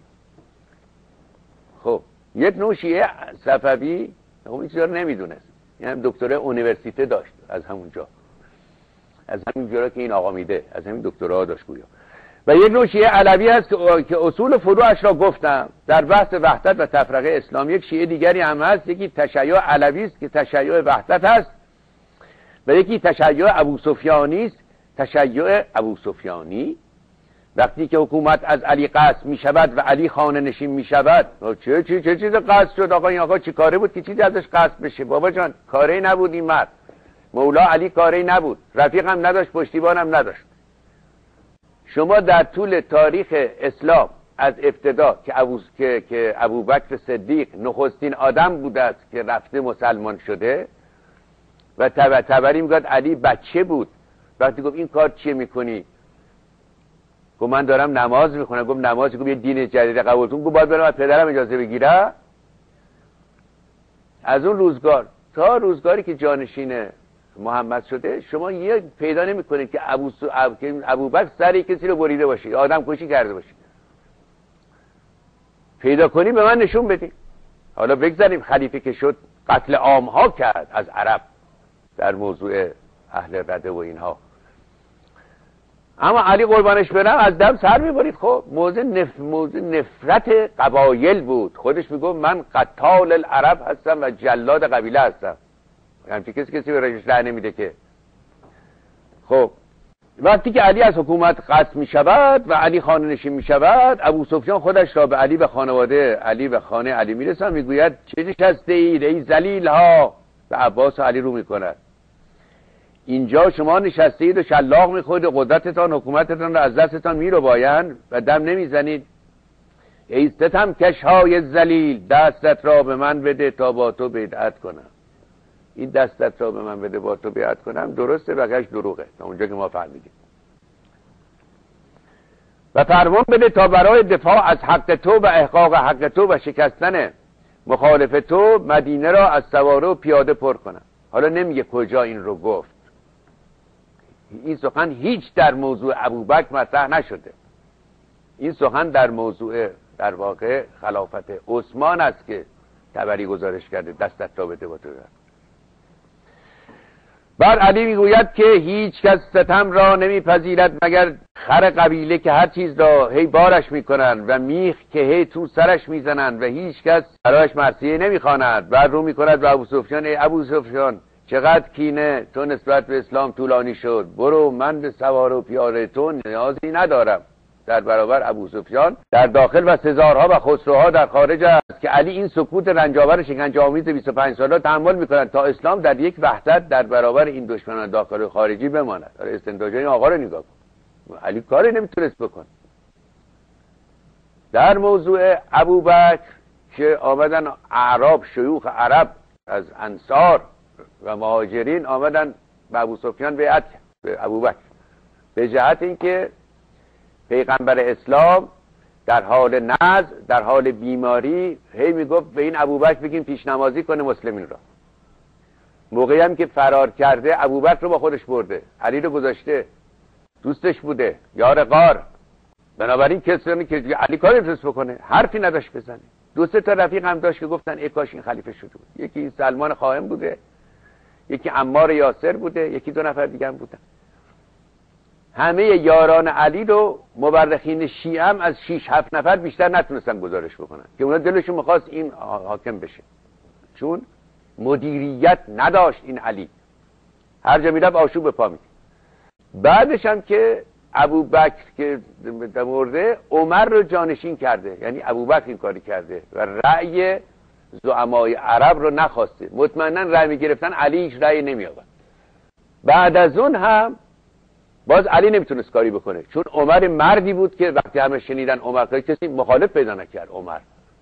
خب یک نوع شیعه صفوی خب این چیزا رو نمیدونست، یعنی دکترای اونیورسیته داشت از همونجا، از همین جورا که این آقا میده، از همین دکترا داشت گویا. و یک نوع شیعه علوی هست که اصول فروعش را گفتم در بحث وحدت و تفرقه اسلام. یک شیعه دیگری هم هست، یکی تشیع علوی است که تشیع وحدت هست و یکی تشیع ابوسفیانی است. تشیع ابوسفیانی وقتی که حکومت از علی قصد می شود و علی خانه نشین می شود، چه چه چه چیز قصد شد آقا؟ این آقا چی کاره بود که چیزی ازش قصد بشه؟ بابا جان کاری نبود این مرد. مولا علی کاری نبود، رفیق هم نداشت، پشتیبان هم نداشت. شما در طول تاریخ اسلام از ابتدا که ابو که که ابوبکر صدیق نخستین آدم بوده است که رفته مسلمان شده و تبع تبری میگه علی بچه بود، وقتی گفت این کار چیه میکنی؟ گفت من دارم نماز میخونم. گفت نماز؟ گفت یه دین جدید قبول کن. گفت باید برم از پدرم اجازه بگیرم. از اون روزگار تا روزگاری که جانشین محمد شده، شما یه پیدا نمی‌کنید که ابو سو... ابوبکر سری کسی رو بریده باشه یا آدم کشی کرده باشه. پیدا کنی به من نشون بدی. حالا بگذاریم خلیفه که شد قتل عام‌ها کرد از عرب در موضوع اهل رده و اینها، اما علی قربانش برم از دم سر میبرید. خب موضوع, نف... موضوع نفرت قبایل بود. خودش میگفت من قتال العرب هستم و جلاد قبیله هستم. همچی کسی کسی به رجش راه نمیده که. خب وقتی که علی از حکومت قطع میشود و علی خانه نشین میشود، ابو سفیان خودش را به علی و خانواده علی و خانه علی میرسن، میگوید چه نشسته اید ای ذلیل ها؟ به عباس و علی رو میکند. اینجا شما نشسته اید و شلاق میخورید، قدرتتان حکومتتان را از دستتان میربایند و دم نمیزنید. ای ستم کش های ذلیل، دستت را به من بده تا با تو بیعت کنم. این دستت را به من بده با تو بیعت کنم درسته، بقیش دروغه تا اونجا که ما فهمیدیم. و فرمان بده تا برای دفاع از حق تو و احقاق حق تو و شکستن مخالف تو مدینه را از سواره و پیاده پر کنم. حالا نمیگه کجا این رو گفت. این سخن هیچ در موضوع ابوبکر مطرح نشده. این سخن در موضوع در واقع خلافت عثمان است که طبری گزارش کرده دستت را بده با تو. بعد علی میگوید که هیچ کس ستم را نمیپذیرد مگر خر قبیله که هر چیز را هی بارش میکنن و میخ که هی تو سرش میزنن و هیچ کس برایش مرثیه نمیخواند. بعد رو میکند به ابو سفیان ای ابو سفیان چقدر کینه تو نسبت به اسلام طولانی شد، برو من به سوار و پیاده تو نیازی ندارم. در برابر ابو سفیان در داخل و سزارها و خسروها در خارج است که علی این سکوت رنجاور شکنجه آمیز بیست و پنج ساله تحمل میکنند تا اسلام در یک وحدت در برابر این دشمنان داخل و خارجی بماند. برای استنتاج این آقا رو نگاه کن، علی کاری نمیتونست بکن. در موضوع ابوبکر که آمدن اعراب، شیوخ عرب از انصار و مهاجرین آمدن به ابو سفیان بیعت کرد، به ابوبکر، به جهت اینکه پیغمبر اسلام در حال نزع، در حال بیماری، هی میگفت به این ابوبکر بگیم پیش نمازی کنه مسلمین را. موقعی هم که فرار کرده ابوبکر رو با خودش برده، علی رو گذاشته، دوستش بوده، یار غار. بنابراین کسانی که علی کاری نمیتونست بکنه، حرفی نداشت بزنه. دو سه تا رفیق هم داشت که گفتن ای کاش این خلیفه شده بود. یکی این سلمان خائن بوده، یکی عمار یاسر بوده، یکی دو نفر دیگه هم بودن. همه یاران علی رو مورخین شیعه هم از شش هفت نفر بیشتر نتونستن گزارش بکنن که اونا دلشون میخواست این حاکم بشه، چون مدیریت نداشت این علی، هر جا میرفت آشوب به پا می‌کرد. بعدش هم که ابوبکر که مرده، عمر رو جانشین کرده، یعنی ابوبکر این کاری کرده و رأی زعمای عرب رو نخواسته. مطمئنا رأی میگرفتن علی هیچ رأی نمی آورد. بعد از اون هم باز علی نمیتونست کاری بکنه، چون عمر مردی بود که وقتی همه شنیدن عمر کاری، کسی مخالف پیدا نکرد. عمر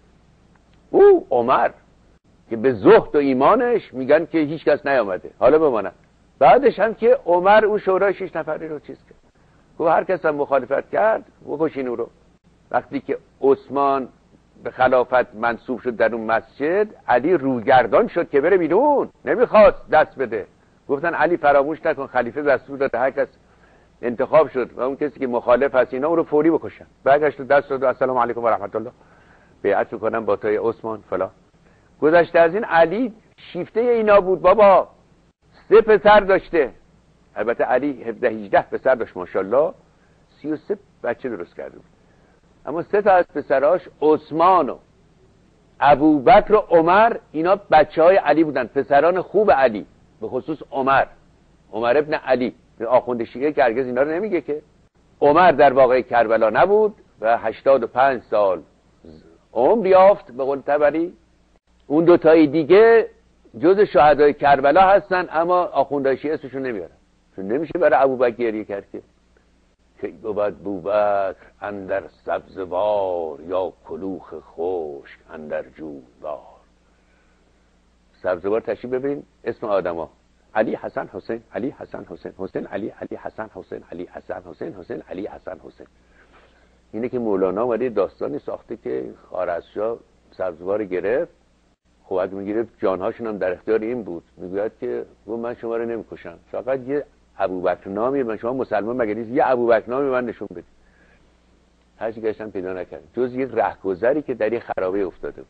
او عمر که به زهد و ایمانش میگن که هیچ کس نیامده، حالا بماند. بعدش هم که عمر او شورای شش نفری رو چیز کرد، گفت هر کس هم مخالفت کرد بکشین او رو. وقتی که عثمان به خلافت منصوب شد در اون مسجد، علی روگردان شد که بره بیرون، نمیخواست دست بده. گفتن علی فراموش نکن خلیفه دستور داده هر کس انتخاب شد و اون کسی که مخالف هست اینا اون رو فوری بکشن. برگشت دست داد السلام علیکم و رحمت الله، بیعت میکنم با تای عثمان فلان. گذشته از این علی شیفته اینا بود بابا، سه پسر داشته. البته علی هفده هجده پسر داشت ماشاءالله، سی و سه بچه درست کرده بود. اما سه تا از پسراش عثمان و ابوبکر و عمر اینا بچه های علی بودن، پسران خوب علی، به خصوص عمر، عمر ابن علی. آخوند شیعه که هرگز اینا رو نمیگه که. عمر در واقع کربلا نبود و هشتاد و پنج سال عمر یافت به قول طبری. اون دوتای دیگه جز شهدای کربلا هستن، اما آخوندهای شیعه اسمشون نمیارن، چون نمیشه برای ابوبکر گریه کرد که که بود ابوبکر اندر سبزوار یا کلوخ خشک اندر جویبار. سبزوار تشریف ببین اسم آدما: علی حسن حسین، علی حسن حسین، حسین علی، علی حسن حسین، علی حسن حسین، حسین علی حسن حسین. اینه که مولانا اومده داستانی ساخته که خوارزمشاه سبزوار گرفت، خب اگه میگیره جانهاشون هم در اختیار این بود، میگوید که من شما رو نمیکشم، فقط یه ابوبکر نامی من، شما مسلمان مگه نیست، یه ابوبکر نامی من نشون بدید. هر چی گشتم پیدا نکردم جز یک رهگذری که در این خرابه افتاده بود.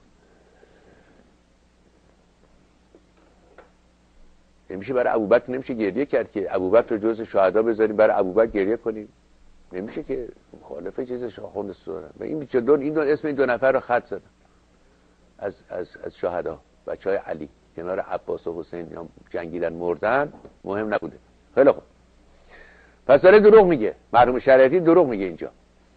نمیشه برای ابوبکر نمیشه گریه کرد که ابوبکر رو جز شهدا بذاریم برای ابوبکر گریه کنیم؟ نمیشه که، مخالفه چیز شاخون سورن. و این بیچاره دو این دو اسم این دو نفر رو خط زدن از از از شهدا، بچهای علی کنار عباس و حسین یا جنگیدن مردن، مهم نبوده. خیلی خوب، پس داره دروغ میگه، مرحوم شریعتی دروغ میگه اینجا.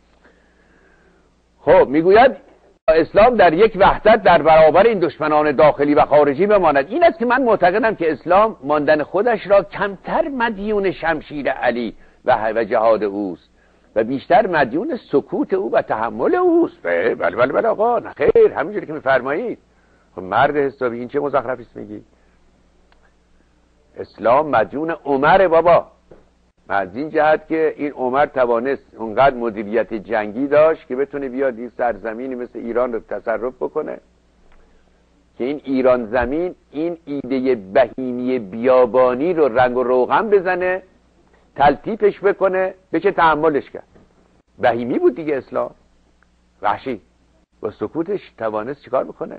خب میگوید اسلام در یک وحدت در برابر این دشمنان داخلی و خارجی بماند. این است که من معتقدم که اسلام ماندن خودش را کمتر مدیون شمشیر علی و و جهاد اوست و بیشتر مدیون سکوت او و تحمل اوست. بله بله بله آقا، نه خیر، همینجوری که میفرمایید. خب مرد حسابی، این چه مزخرفی است میگی؟ اسلام مدیون عمر بابا، از این جهت که این عمر توانست اونقدر مدیریت جنگی داشت که بتونه بیاد این سرزمینی مثل ایران رو تصرف بکنه، که این ایران زمین این ایده بهیمی بیابانی رو رنگ و روغن بزنه، تلطیفش بکنه، بشه تحملش کرد. بهیمی بود دیگه اسلام، وحشی، با سکوتش توانست چیکار بکنه؟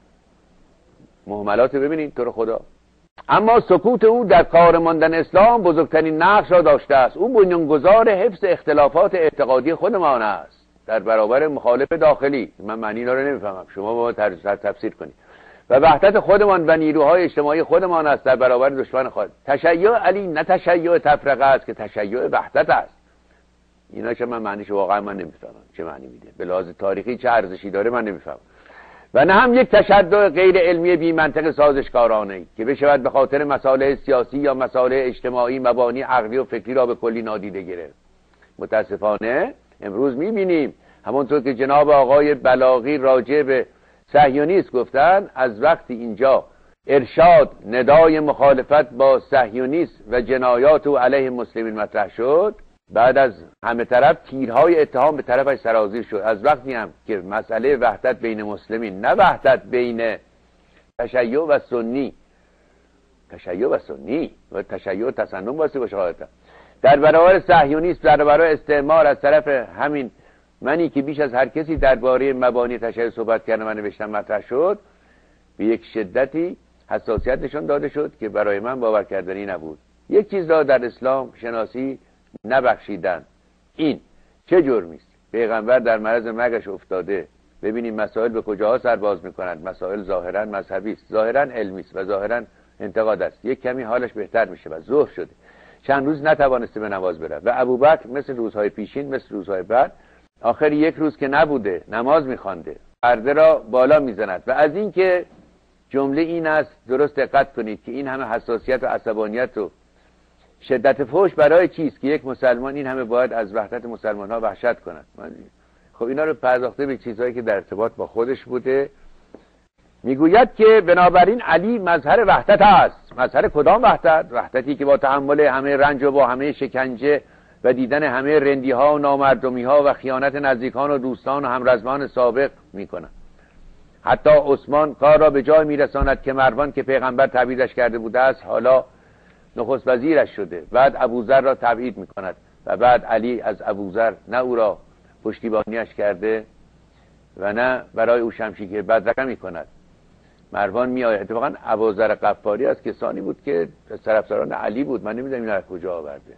مهملات ببینید تو رو خدا. اما سکوت او در کار ماندن اسلام بزرگترین نقش را داشته است. او بنیانگذار حفظ اختلافات اعتقادی خودمان است در برابر مخالف داخلی. من معنی اینا رو نمیفهمم، شما با ما تفسیر کنید. و وحدت خودمان و نیروهای اجتماعی خودمان است در برابر دشمن خود. تشیع علی نه تشیع تفرقه است که تشیع وحدت است. اینا چه من معنیش واقعا من نمیفهمم چه معنی میده، به لحاظ تاریخی چه ارزشی داره من نمیفهمم. و نه هم یک تشدد غیر علمی بی منطق سازشکارانه که بشود به خاطر مسائل سیاسی یا مسائل اجتماعی مبانی عقلی و فکری را به کلی نادیده گرفت. متاسفانه امروز میبینیم همونطور که جناب آقای بلاغی راجع به صهیونیسم گفتن، از وقتی اینجا ارشاد ندای مخالفت با صهیونیسم و جنایات او علیه مسلمین مطرح شد، بعد از همه طرف تیرهای اتهام به طرفش سرازیر شد. از وقتی هم که مسئله وحدت بین مسلمین، نه وحدت بین تشیع و سنی، تشیع و سنی و تشیع و تسنن باشه باشه حالتا در برابر صهیونیسم، در برابر استعمار از طرف همین منی که بیش از هر کسی درباره مبانی تشیع صحبت کردم و نوشتم مطرح شد، به یک شدتی حساسیت نشان داده شد که برای من باور کردنی نبود. یک چیز را در اسلام شناسی نبخشیدن. این چه جرمی است؟ پیغمبر در معرض مرگش افتاده، ببینیم مسائل به کجاها سر باز میکنند. مسائل ظاهرا مذهبی است، ظاهرا علمی است و ظاهرا انتقاد است. یک کمی حالش بهتر میشه و ظهر شده، چند روز نتوانسته به نماز بره و ابوبکر مثل روزهای پیشین، مثل روزهای بعد، آخر یک روز که نبوده نماز میخوانده، پرده را بالا میزند. و از این که جمله این است، درست دقت کنید که این همه حساسیت و عصبانیت و شدت فحش برای چیست که یک مسلمان این همه باید از وحدت مسلمان ها وحشت کند؟ خب اینا رو پرداخته به چیزهایی که در ارتباط با خودش بوده. میگوید که بنابراین علی مظهر وحدت است. مظهر کدام وحدت؟ وحدتی که با تحمل همه رنج و با همه شکنجه و دیدن همه رندی ها و نامردمی ها و خیانت نزدیکان و دوستان و همرزمان سابق میکنند. حتی عثمان کار را به جای میرساند که مروان که پیغمبر تبعیدش کرده بوده است حالا نخست وزیرش شده، بعد ابوذر را تبعید میکند و بعد علی از ابوذر نه او را پشتیبانیش کرده و نه برای او شمشیر بدرقه میکند. مروان میآید. اتفاقا ابوذر غفاری از کسانی بود که طرفداران علی بود. من نمیدونم اینا از کجا آورده.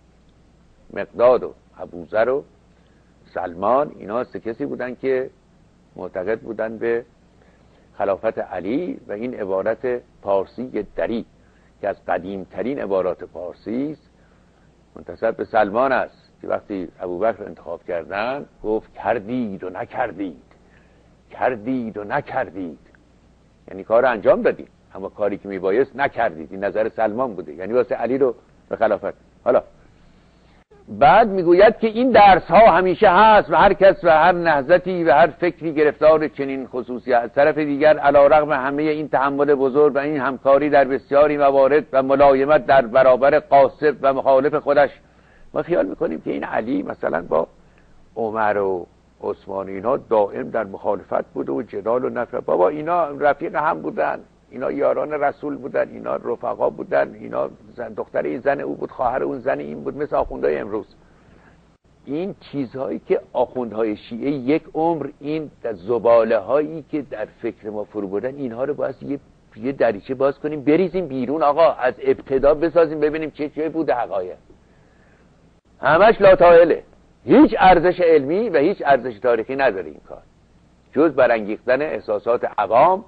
مقداد و ابوذر و سلمان، اینا سه کسی بودن که معتقد بودن به خلافت علی و این عبارت پارسی دری که از قدیمترین عبارات پارسی است منتسب به سلمان است که وقتی ابوبکر انتخاب کردن گفت کردید و نکردید، کردید و نکردید، یعنی کار انجام دادید اما کاری که میبایست نکردید. این نظر سلمان بوده، یعنی واسه علی رو به خلافت. حالا بعد میگوید که این درس ها همیشه هست و هر کس و هر نهضتی و هر فکری گرفتار چنین خصوصیت. از طرف دیگر علیرغم همه این تحمل بزرگ و این همکاری در بسیاری موارد و ملایمت در برابر قاصد و مخالف خودش، ما خیال میکنیم که این علی مثلا با عمر و عثمان اینا دائم در مخالفت بوده و جدال و نفرت. بابا اینا رفیق هم بودن، اینا یاران رسول بودن، اینا رفقا بودن، اینا زن دختر این زن او بود، خواهر اون زن این بود، مثل آخوندهای امروز. این چیزهایی که آخوندهای شیعه یک عمر این زباله هایی که در فکر ما فرو بردن، اینها رو باید یه یه دریچه باز کنیم، بریزیم بیرون آقا، از ابتدا بسازیم ببینیم چه چه بوده حقایق. همش لاطائله، هیچ ارزش علمی و هیچ ارزش تاریخی نداره این کار، جز برانگیختن احساسات عوام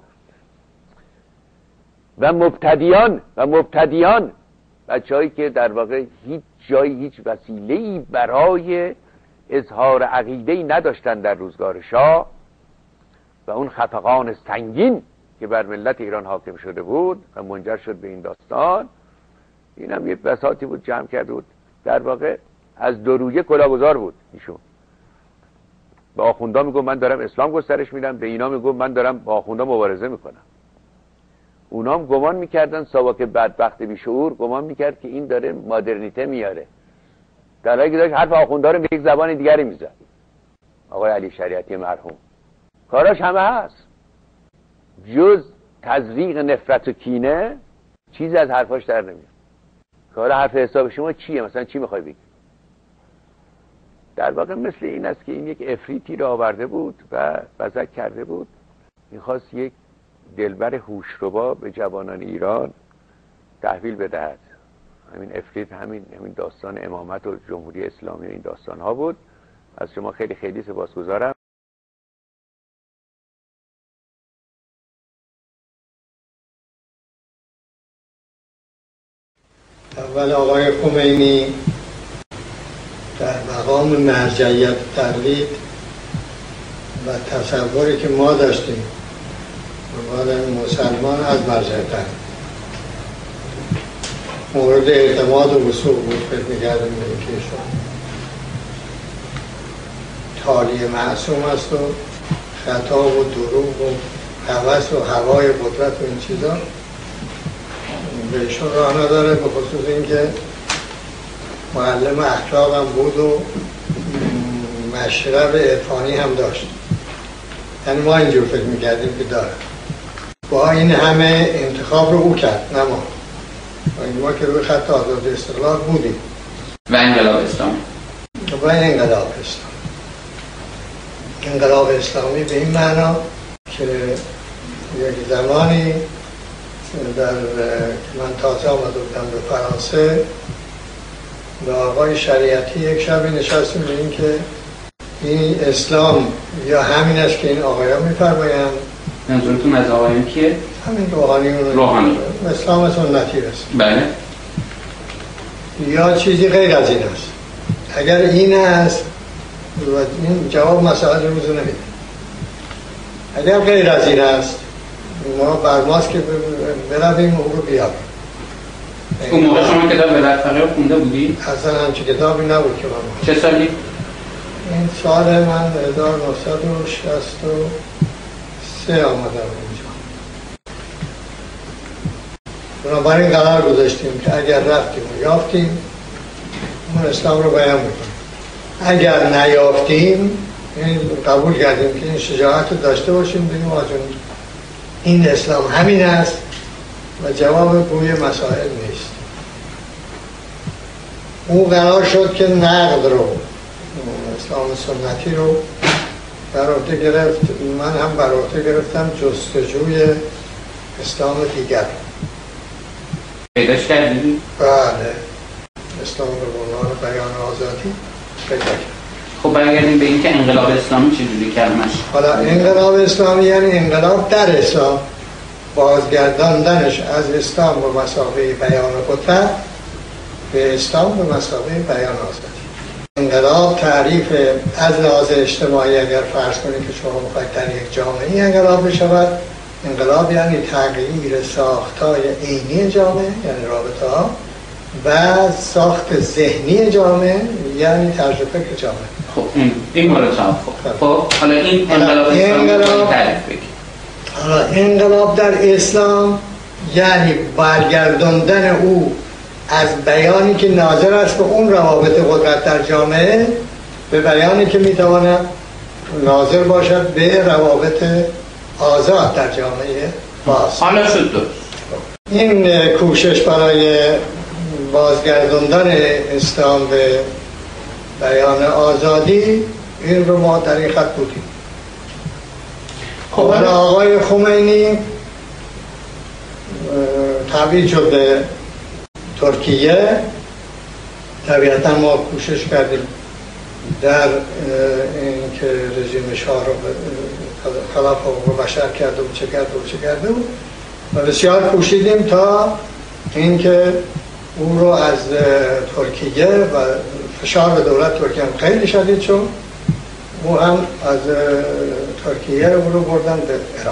و مبتدیان و مبتدیان بچه‌هایی که در واقع هیچ جایی هیچ وسیله‌ای برای اظهار عقیده‌ای نداشتن در روزگار شاه و اون خفقان سنگین که بر ملت ایران حاکم شده بود و منجر شد به این داستان. این هم یه بساطی بود جمع کرده بود، در واقع از دو رویه کلاهگذار بود ایشون. به آخوندا میگم من دارم اسلام گسترش میدم، به اینا میگم من دارم با آخوندا مبارزه میکنم. اونام گمان میکردن ساواک بدبخت بیشعور گمان میکرد که این داره مدرنیته میاره، در حالی که داشت حرف آخوندا رو به یک زبان دیگری میزد. آقای علی شریعتی مرحوم کاراش همه هست، جز تزریق نفرت و کینه چیزی از حرفاش در نمیاد. کار حرف حساب شما چیه؟ مثلا چی میخوای بگی؟ در واقع مثل این است که این یک افریتی رو آورده بود و بزک کرده بود، میخواست یک دلبر هوشربا به جوانان ایران تحویل بدهد. همین افریت همین همین داستان امامت و جمهوری اسلامی و این داستان ها بود. از شما خیلی خیلی سپاسگزارم. اول آقای خمینی در مقام مرجعیت تقلید و تصوری که ما داشتیم عنوان مسلمان از مرجعیت مورد اعتماد و وثوق بود، فکر می‌کردیم به اینکه ایشون تالی معصوم است و خطا و دروغ و هوس و هوای قدرت و این چیزا به ایشون راه نداره، به خصوص اینکه معلم اخلاق هم بود و مشرب عرفانی هم داشت. یعنی ما اینجور فکر میکردیم که داره. با این همه انتخاب رو او کرد، نه ما. ما که روی خط آزاد استقلال بودیم. و انقلاب اسلامی. و انقلاب اسلامی. انقلاب اسلامی به این معنا که یک زمانی در من تازه آمده بودم به فرانسه و آقای شریعتی یک شبی نشستیم به این که این اسلام یا همین است که این آقایان می‌فرمایند. منظورتون از آقایان کیه؟ همین روحانیون روحانی اسلام سنتی است. بله. یا چیزی غیر از این است. اگر این است و این جواب مسائل روزو نمیده. اگر غیر از این است ما بر ماست که برویم او رو بیاریم. اون موقع شما کتاب ولایت فقیه خونده بودی؟ اصلا همچه کتابی نبود که من. چه سالی؟ این سال من هزار و نهصد و شصت و سه آمدم اینجا. بنابراین قرار گذاشتیم که اگر رفتیم و یافتیم اون اسلام رو بیان میکنیم، اگر نیافتیم این قبول کردیم که این شجاعت داشته باشیم بگیم آجون این اسلام همین است و جواب بوی مسائل نیست. او قرار شد که نقد رو اسلام سنتی رو بر عهده گرفت، من هم بر عهده گرفتم جستجوی اسلام دیگر. پیداش کردی؟ بله، اسلام رو به عنوان بیان آزادی پیدا کرد. خب برگردیم به این که انقلاب اسلامی چجوری کلمش؟ حالا انقلاب اسلامی یعنی انقلاب در اسلام، بازگرداندنش از اسلام به مسابقه بیان قدرت به اسلام به مسابقه بیان آزادی. انقلاب تعریف از لحاظ اجتماعی اگر فرض کنید که شما میخواید در یک جامعه انقلاب بشود، انقلاب یعنی تغییر ساختای عینی جامعه یعنی رابطه ها و ساخت ذهنی جامعه یعنی طرز فکر جامعه. خب این این مورد توافق. خب حالا این انقلاب اسلامی تعریف بگید. حالا انقلاب در اسلام یعنی برگرداندن او از بیانی که ناظر است به اون روابط قدرت در جامعه به بیانی که میتواند ناظر باشد به روابط آزاد در جامعه باز. حالا شد درست. این کوشش برای بازگرداندن اسلام به بیان آزادی، این رو ما در این خط بودیم. خب آقای خمینی تبعید شد به ترکیه. طبیعتا ما کوشش کردیم در این که رژیم شاه رو خلاف حقوق بشر کرده و چه کرده و چه کرده بود و بسیار کوشیدیم تا اینکه او رو از ترکیه و فشار به دولت ترکیه هم خیلی شدید شد، او هم از ترکیه او رو بردن به عراق.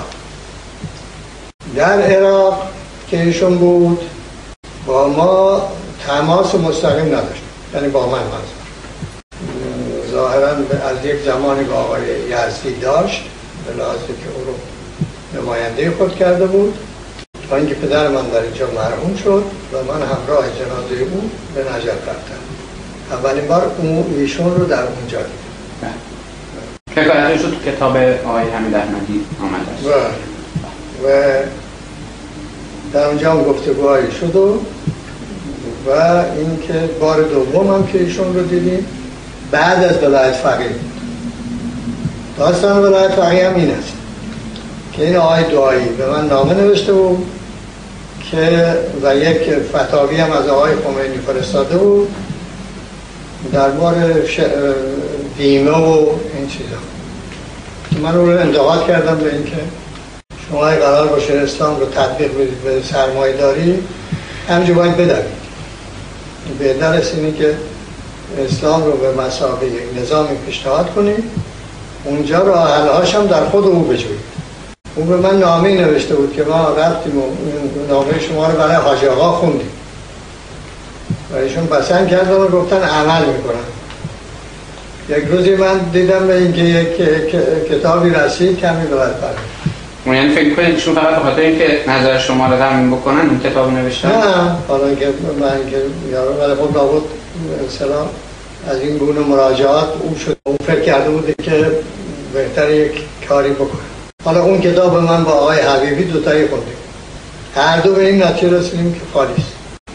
در عراق که ایشون بود با ما تماس مستقیم نداشت، یعنی با من منظور ظاهراً از یک زمانی با آقای یزدی داشت به لحاظی که او رو نماینده خود کرده بود تا اینکه پدر من در اینجا مرحوم شد و من همراه جنازه او به نجف رفتم. اولین بار اون ایشون رو در اونجا دیدم. حکایتش رو تو کتاب آقای حمید احمدی آمده است. و, و در اونجا هم گفتگوهایی شد و و اینکه بار دوم هم که ایشون رو دیدیم بعد از ولایت فقیه. داستان ولایت فقیه هم این است که این آقای دعایی به من نامه نوشته بود که و یک فتاوی هم از آقای خمینی فرستاده بود درباره ش... بیمه و این چیزا. من رو انتقاد کردم به اینکه شما قرار باشه اسلام رو تطبیق بدید به سرمایه داری همینجا باید بدوید. بهتر است اینه که اسلام رو به مثابه یک نظامی پیشنهاد کنید، اونجا راه حل‌هاش هم در خود او بجویید. او به من نامه نوشته بود که ما رفتیم و نامه شما رو برای حاجی آقا خوندیم و ایشون پسند کردن و گفتن عمل میکنن. یک روزی من دیدم به اینکه یک کتابی رسید کمی بلد پرد. یعنی فکر کنید چون فقط بخاطر اینکه نظر شما رو تضمین بکنن این کتاب نوشتن؟ نه، حالا که من که یارو ولی خب لابد مثلا از این گونه مراجعات او شد. اون فکر کرده بوده که بهتر یک کاری بکنه. حالا اون کتاب من با آقای حبیبی دوتایی خوندیم. هر دو به این نتیجه رسیدیم که خالی است.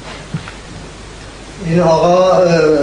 این آقا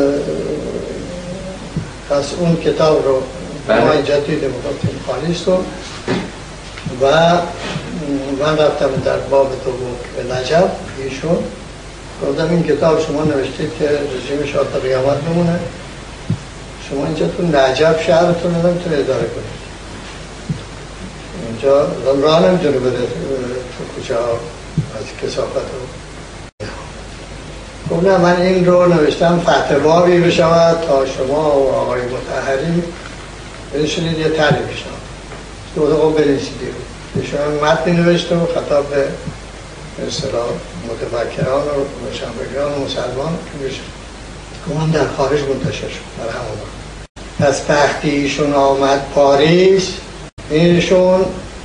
پس اون کتاب رو ما اینجا دیدیم گفتیم خالی است و من رفتم در باب دوم به نجف ایشون گفتم این کتاب شما نوشتید که رژیم شاه تا قیامت بمونه، شما اینجا تو نجف شهرتون رو نمیتونه اداره کنید، اینجا راه نمیتونه بده تو کوچه ها از کثافت رو. گفت نه من این رو نوشتم فتوایی بشود تا شما و آقای مطهری بنشینید یه طرحی بشود دو دقیقه بنویسید. ایشون متنی نوشته و خطاب به اصطلاح متفکران و روشنفکران و مسلمان که من در خارج منتشر شد در همون وقت. پس وقتی ایشون آمد پاریس، ایشون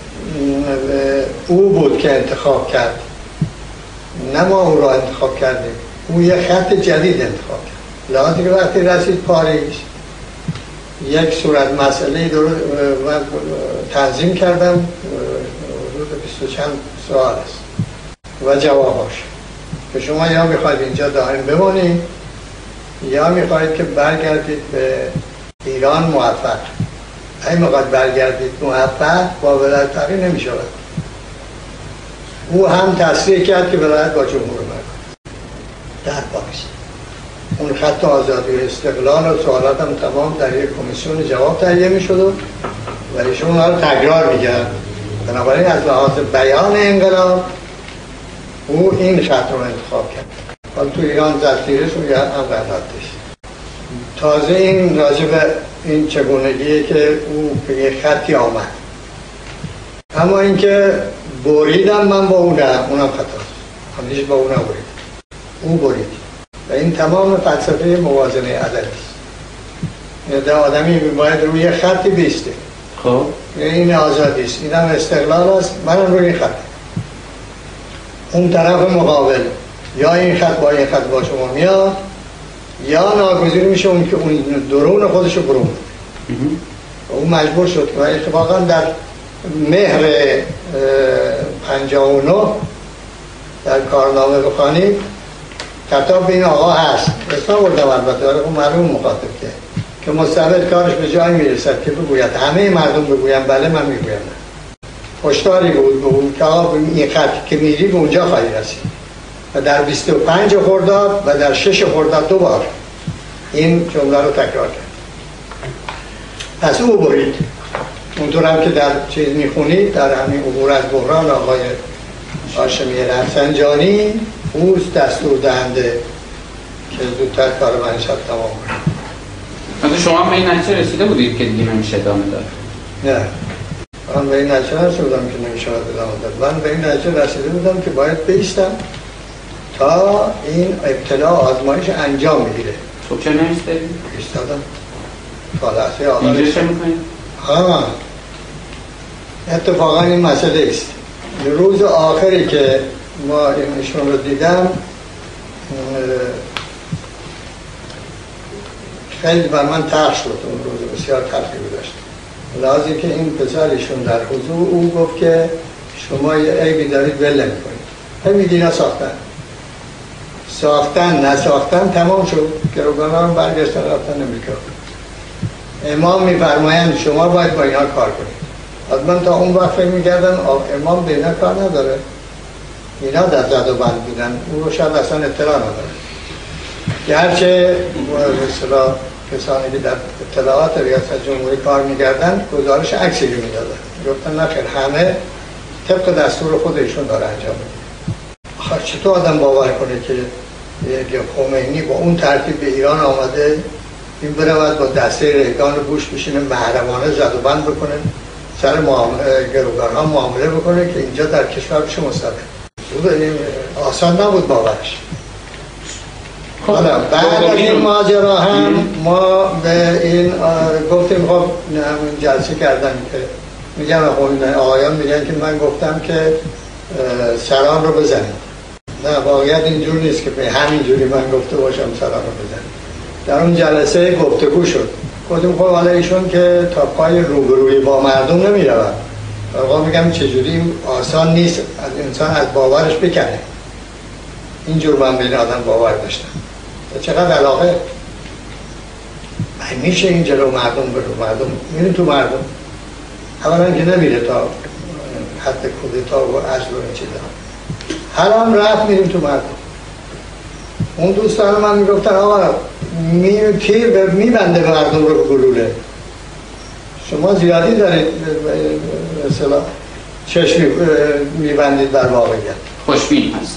او بود که انتخاب کرد، نه ما او را انتخاب کردیم، او یه خط جدید انتخاب کرد. لحاظی که وقتی رسید پاریس یک صورت مسئله رو من تنظیم کردم، حدود بیست و چند سوال است و جواباش که شما یا میخواید اینجا دائم بمانید یا میخواید که برگردید به ایران موفق. اگه میخواید برگردید موفق با ولایت فقیه نمیشود. او هم تصریح کرد که ولایت با جمهور مرکز در پاریس. اون خط آزادی و استقلال و سوالات هم تمام در یک کمیسیون جواب تهیه میشد و ایشون اونها رو تکرار میکرد. بنابراین از لحاظ بیان انقلاب او این خط رو انتخاب کرد. حالا تو ایران زدگیرش رو یا هم غلطش. تازه این راجع به این چگونگیه که او به یک خطی آمد. اما اینکه بریدم من با اونم اونم خطاست. همیشه با اونم برید. او برید. و این تمام فلسفه موازنه عددی است. یعنی آدمی باید روی خطی بیسته. خب این آزادی است، این هم استقلال است، منم روی این خط. اون طرف مقابل یا این خط با این خط با شما میاد یا ناگزیر میشه اون که اون درون خودشو برون. او مجبور شد و اتفاقا در مهر پنجاه و نه در کارنامه بخوانید خطاب به این آقا هست، اسم بردم البته ولی اون معلوم مخاطب که که مستبد کارش به جایی میرسد که بگوید همه مردم بگویم بله من میگویم نه. هشداری بود به اون که آقا این خط که میری به اونجا خواهی رسید و در بیست و پنج خرداد و در شش خرداد دو بار این جمله رو تکرار کرد. پس او برید اونطور هم که در چیز میخونید در همین عبور از بحران آقای هاشمی رفسنجانی اوست دستور دهنده که زودتر کار منشد تمام کنید. شما به این نتیجه رسیده بودید که دیگه نمیشه ادامه داد؟ نه من به این نتیجه رسیدم که نمیشه ادامه داد. من به این نتیجه رسیده بودم که باید بیستم تا این ابتلا آزمایش انجام میگیره. خب چه نمیستدید؟ ایستادم تا لحظه آخر. اینجا چه میکنید؟ ها اتفاقا این مسئله است. روز آخری که ما ایشون رو دیدم خیلی بر من ترس شد. اون روز بسیار تلخی داشت. لازم که این پسر ایشون در حضور او گفت که شما یه عیبی دارید ول نمی‌کنید. هم میگی اینا ساختن ساختن نساختن تمام شد. گروگان‌ها رو برگشتن رفتن امریکا. امام میفرمایند شما باید با اینا کار کنید. حتما تا اون وقت فکر می‌کردن امام به اینا کار نداره. اینا در زد و بند بودن. او رو شاید اصلا اطلاع نداره. گرچه مثلا کسانی که در اطلاعات ریاست جمهوری کار می‌کردن گزارش عکسی می‌دادن. گفتن نخیر همه طبق دستور خودشون داره انجام میده. چطور آدم باور کنه که یک خمینی با اون ترتیب به ایران آمده این برود با دسته ریگان بوش بشینه محرمانه زد و بند بکنه سر گروگان ها معامله بکنه که اینجا در کشور بشه مستقل. آسان نبود باورش. حالا بعد از این ماجرا هم ما به این گفتیم خب همین جلسه کردن که میگن آقایان میگن که من گفتم که سران رو بزنید. نه واقعیت اینجور نیست که به همین جوری من گفته باشم سران رو بزنید. در اون جلسه گفتگو شد. گفتیم خب حالا ایشون که تا پای روبروی با مردم نمیرود. آقا میگم چجوری آسان نیست از انسان از باورش بکنه. اینجور من به این آدم باور داشتم. چقدر علاقه میشه این جلو مردم برو مردم میره تو مردم اولا که نمیره تا حد کودتا و عجل و این چیزا. هر هم رفت میریم تو مردم. اون دوستان من میگفتن آقا می تیر میبنده مردم رو گلوله. شما زیادی دارید مثلا چشمی میبندید در واقعیت. خوشبین هست.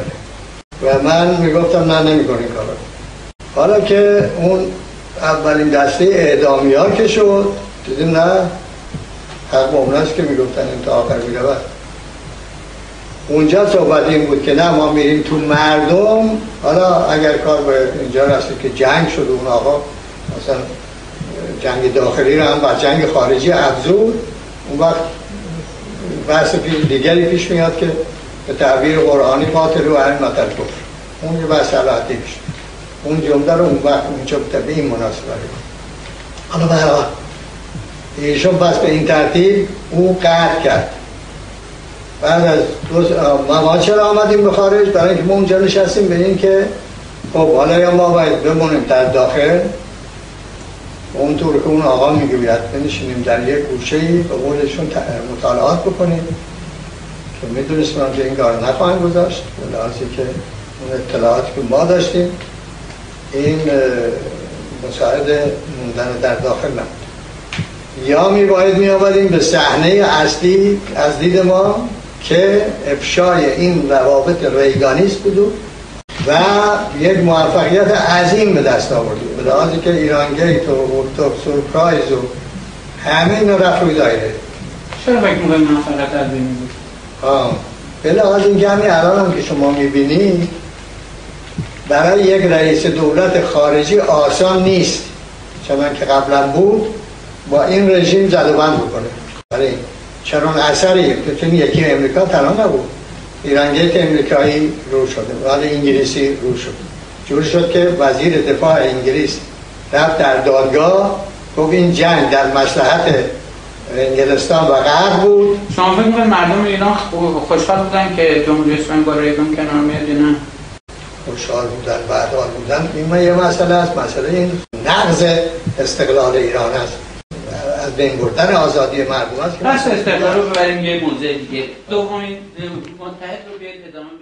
و من میگفتم نه نمیکنی کارو. حالا که اون اولین دسته اعدامی ها که شد دیدیم نه حق مؤمن است که میگفتن این تا آخر میرود. اونجا صحبت این بود که نه ما میریم تو مردم. حالا اگر کار به اینجا رسید که جنگ شد اون آقا مثلا جنگ داخلی رو هم و جنگ خارجی افزود اون وقت بحث دیگری پیش میاد که به تعبیر قرآنی قاتل و هر مطل کفر. اون یه بحث علایتی پیش اون جمله رو اون وقت اونجا به این مناسبه رو حالا برای ایشون پس به این ترتیب او قطع کرد. بعد از روز ما چرا آمدیم به خارج؟ برای اینکه ما اونجا نشستیم به این که خب حالا یا ما باید بمونیم در داخل اونطور که اون آقا میگوید بنشینیم در یک گوشه‌ای به قولشون مطالعات بکنیم که میدونستیم که این کار نخواهیم گذاشت به لحاظی که اون اطلاعاتی که ما داشتیم این مساعد موندن در داخل نبود. یا میباید میآمدیم به صحنه اصلی از دید ما که افشای این روابط ریگانیست بود و یک موفقیت عظیم به دست آوردیم به لحاظی که ایران گیت و ورتوب سورپرایز و همه اینا رفت روی دایره. چرا فکر می‌کنید موفقیت عظیمی بود؟ آه به لحاظ اینکه همین الان هم که شما میبینید برای یک رئیس دولت خارجی آسان نیست چنان که قبلا بود با این رژیم زد و بند بکنه. برای چرا اثری که چون یکی امریکا تنها نبود ایران گیت امریکایی رو شده ولی انگلیسی رو شد. جور شد که وزیر دفاع انگلیس رفت در دادگاه گفت این جنگ در مصلحت انگلستان و غرب بود. شما فکر می‌کنید مردم ایران خوشحال بودن که جمهوری اسلامی با ریگان کنار میاد یا نه؟ خوشحال بودن، بعدحال بودن. این یه مسئله است، مسئله این نقض استقلال ایران است، از بین بردن آزادی مردم است. بس استقلال رو ببریم یه موضوع دیگه. دومین متحد رو بیاید ادامه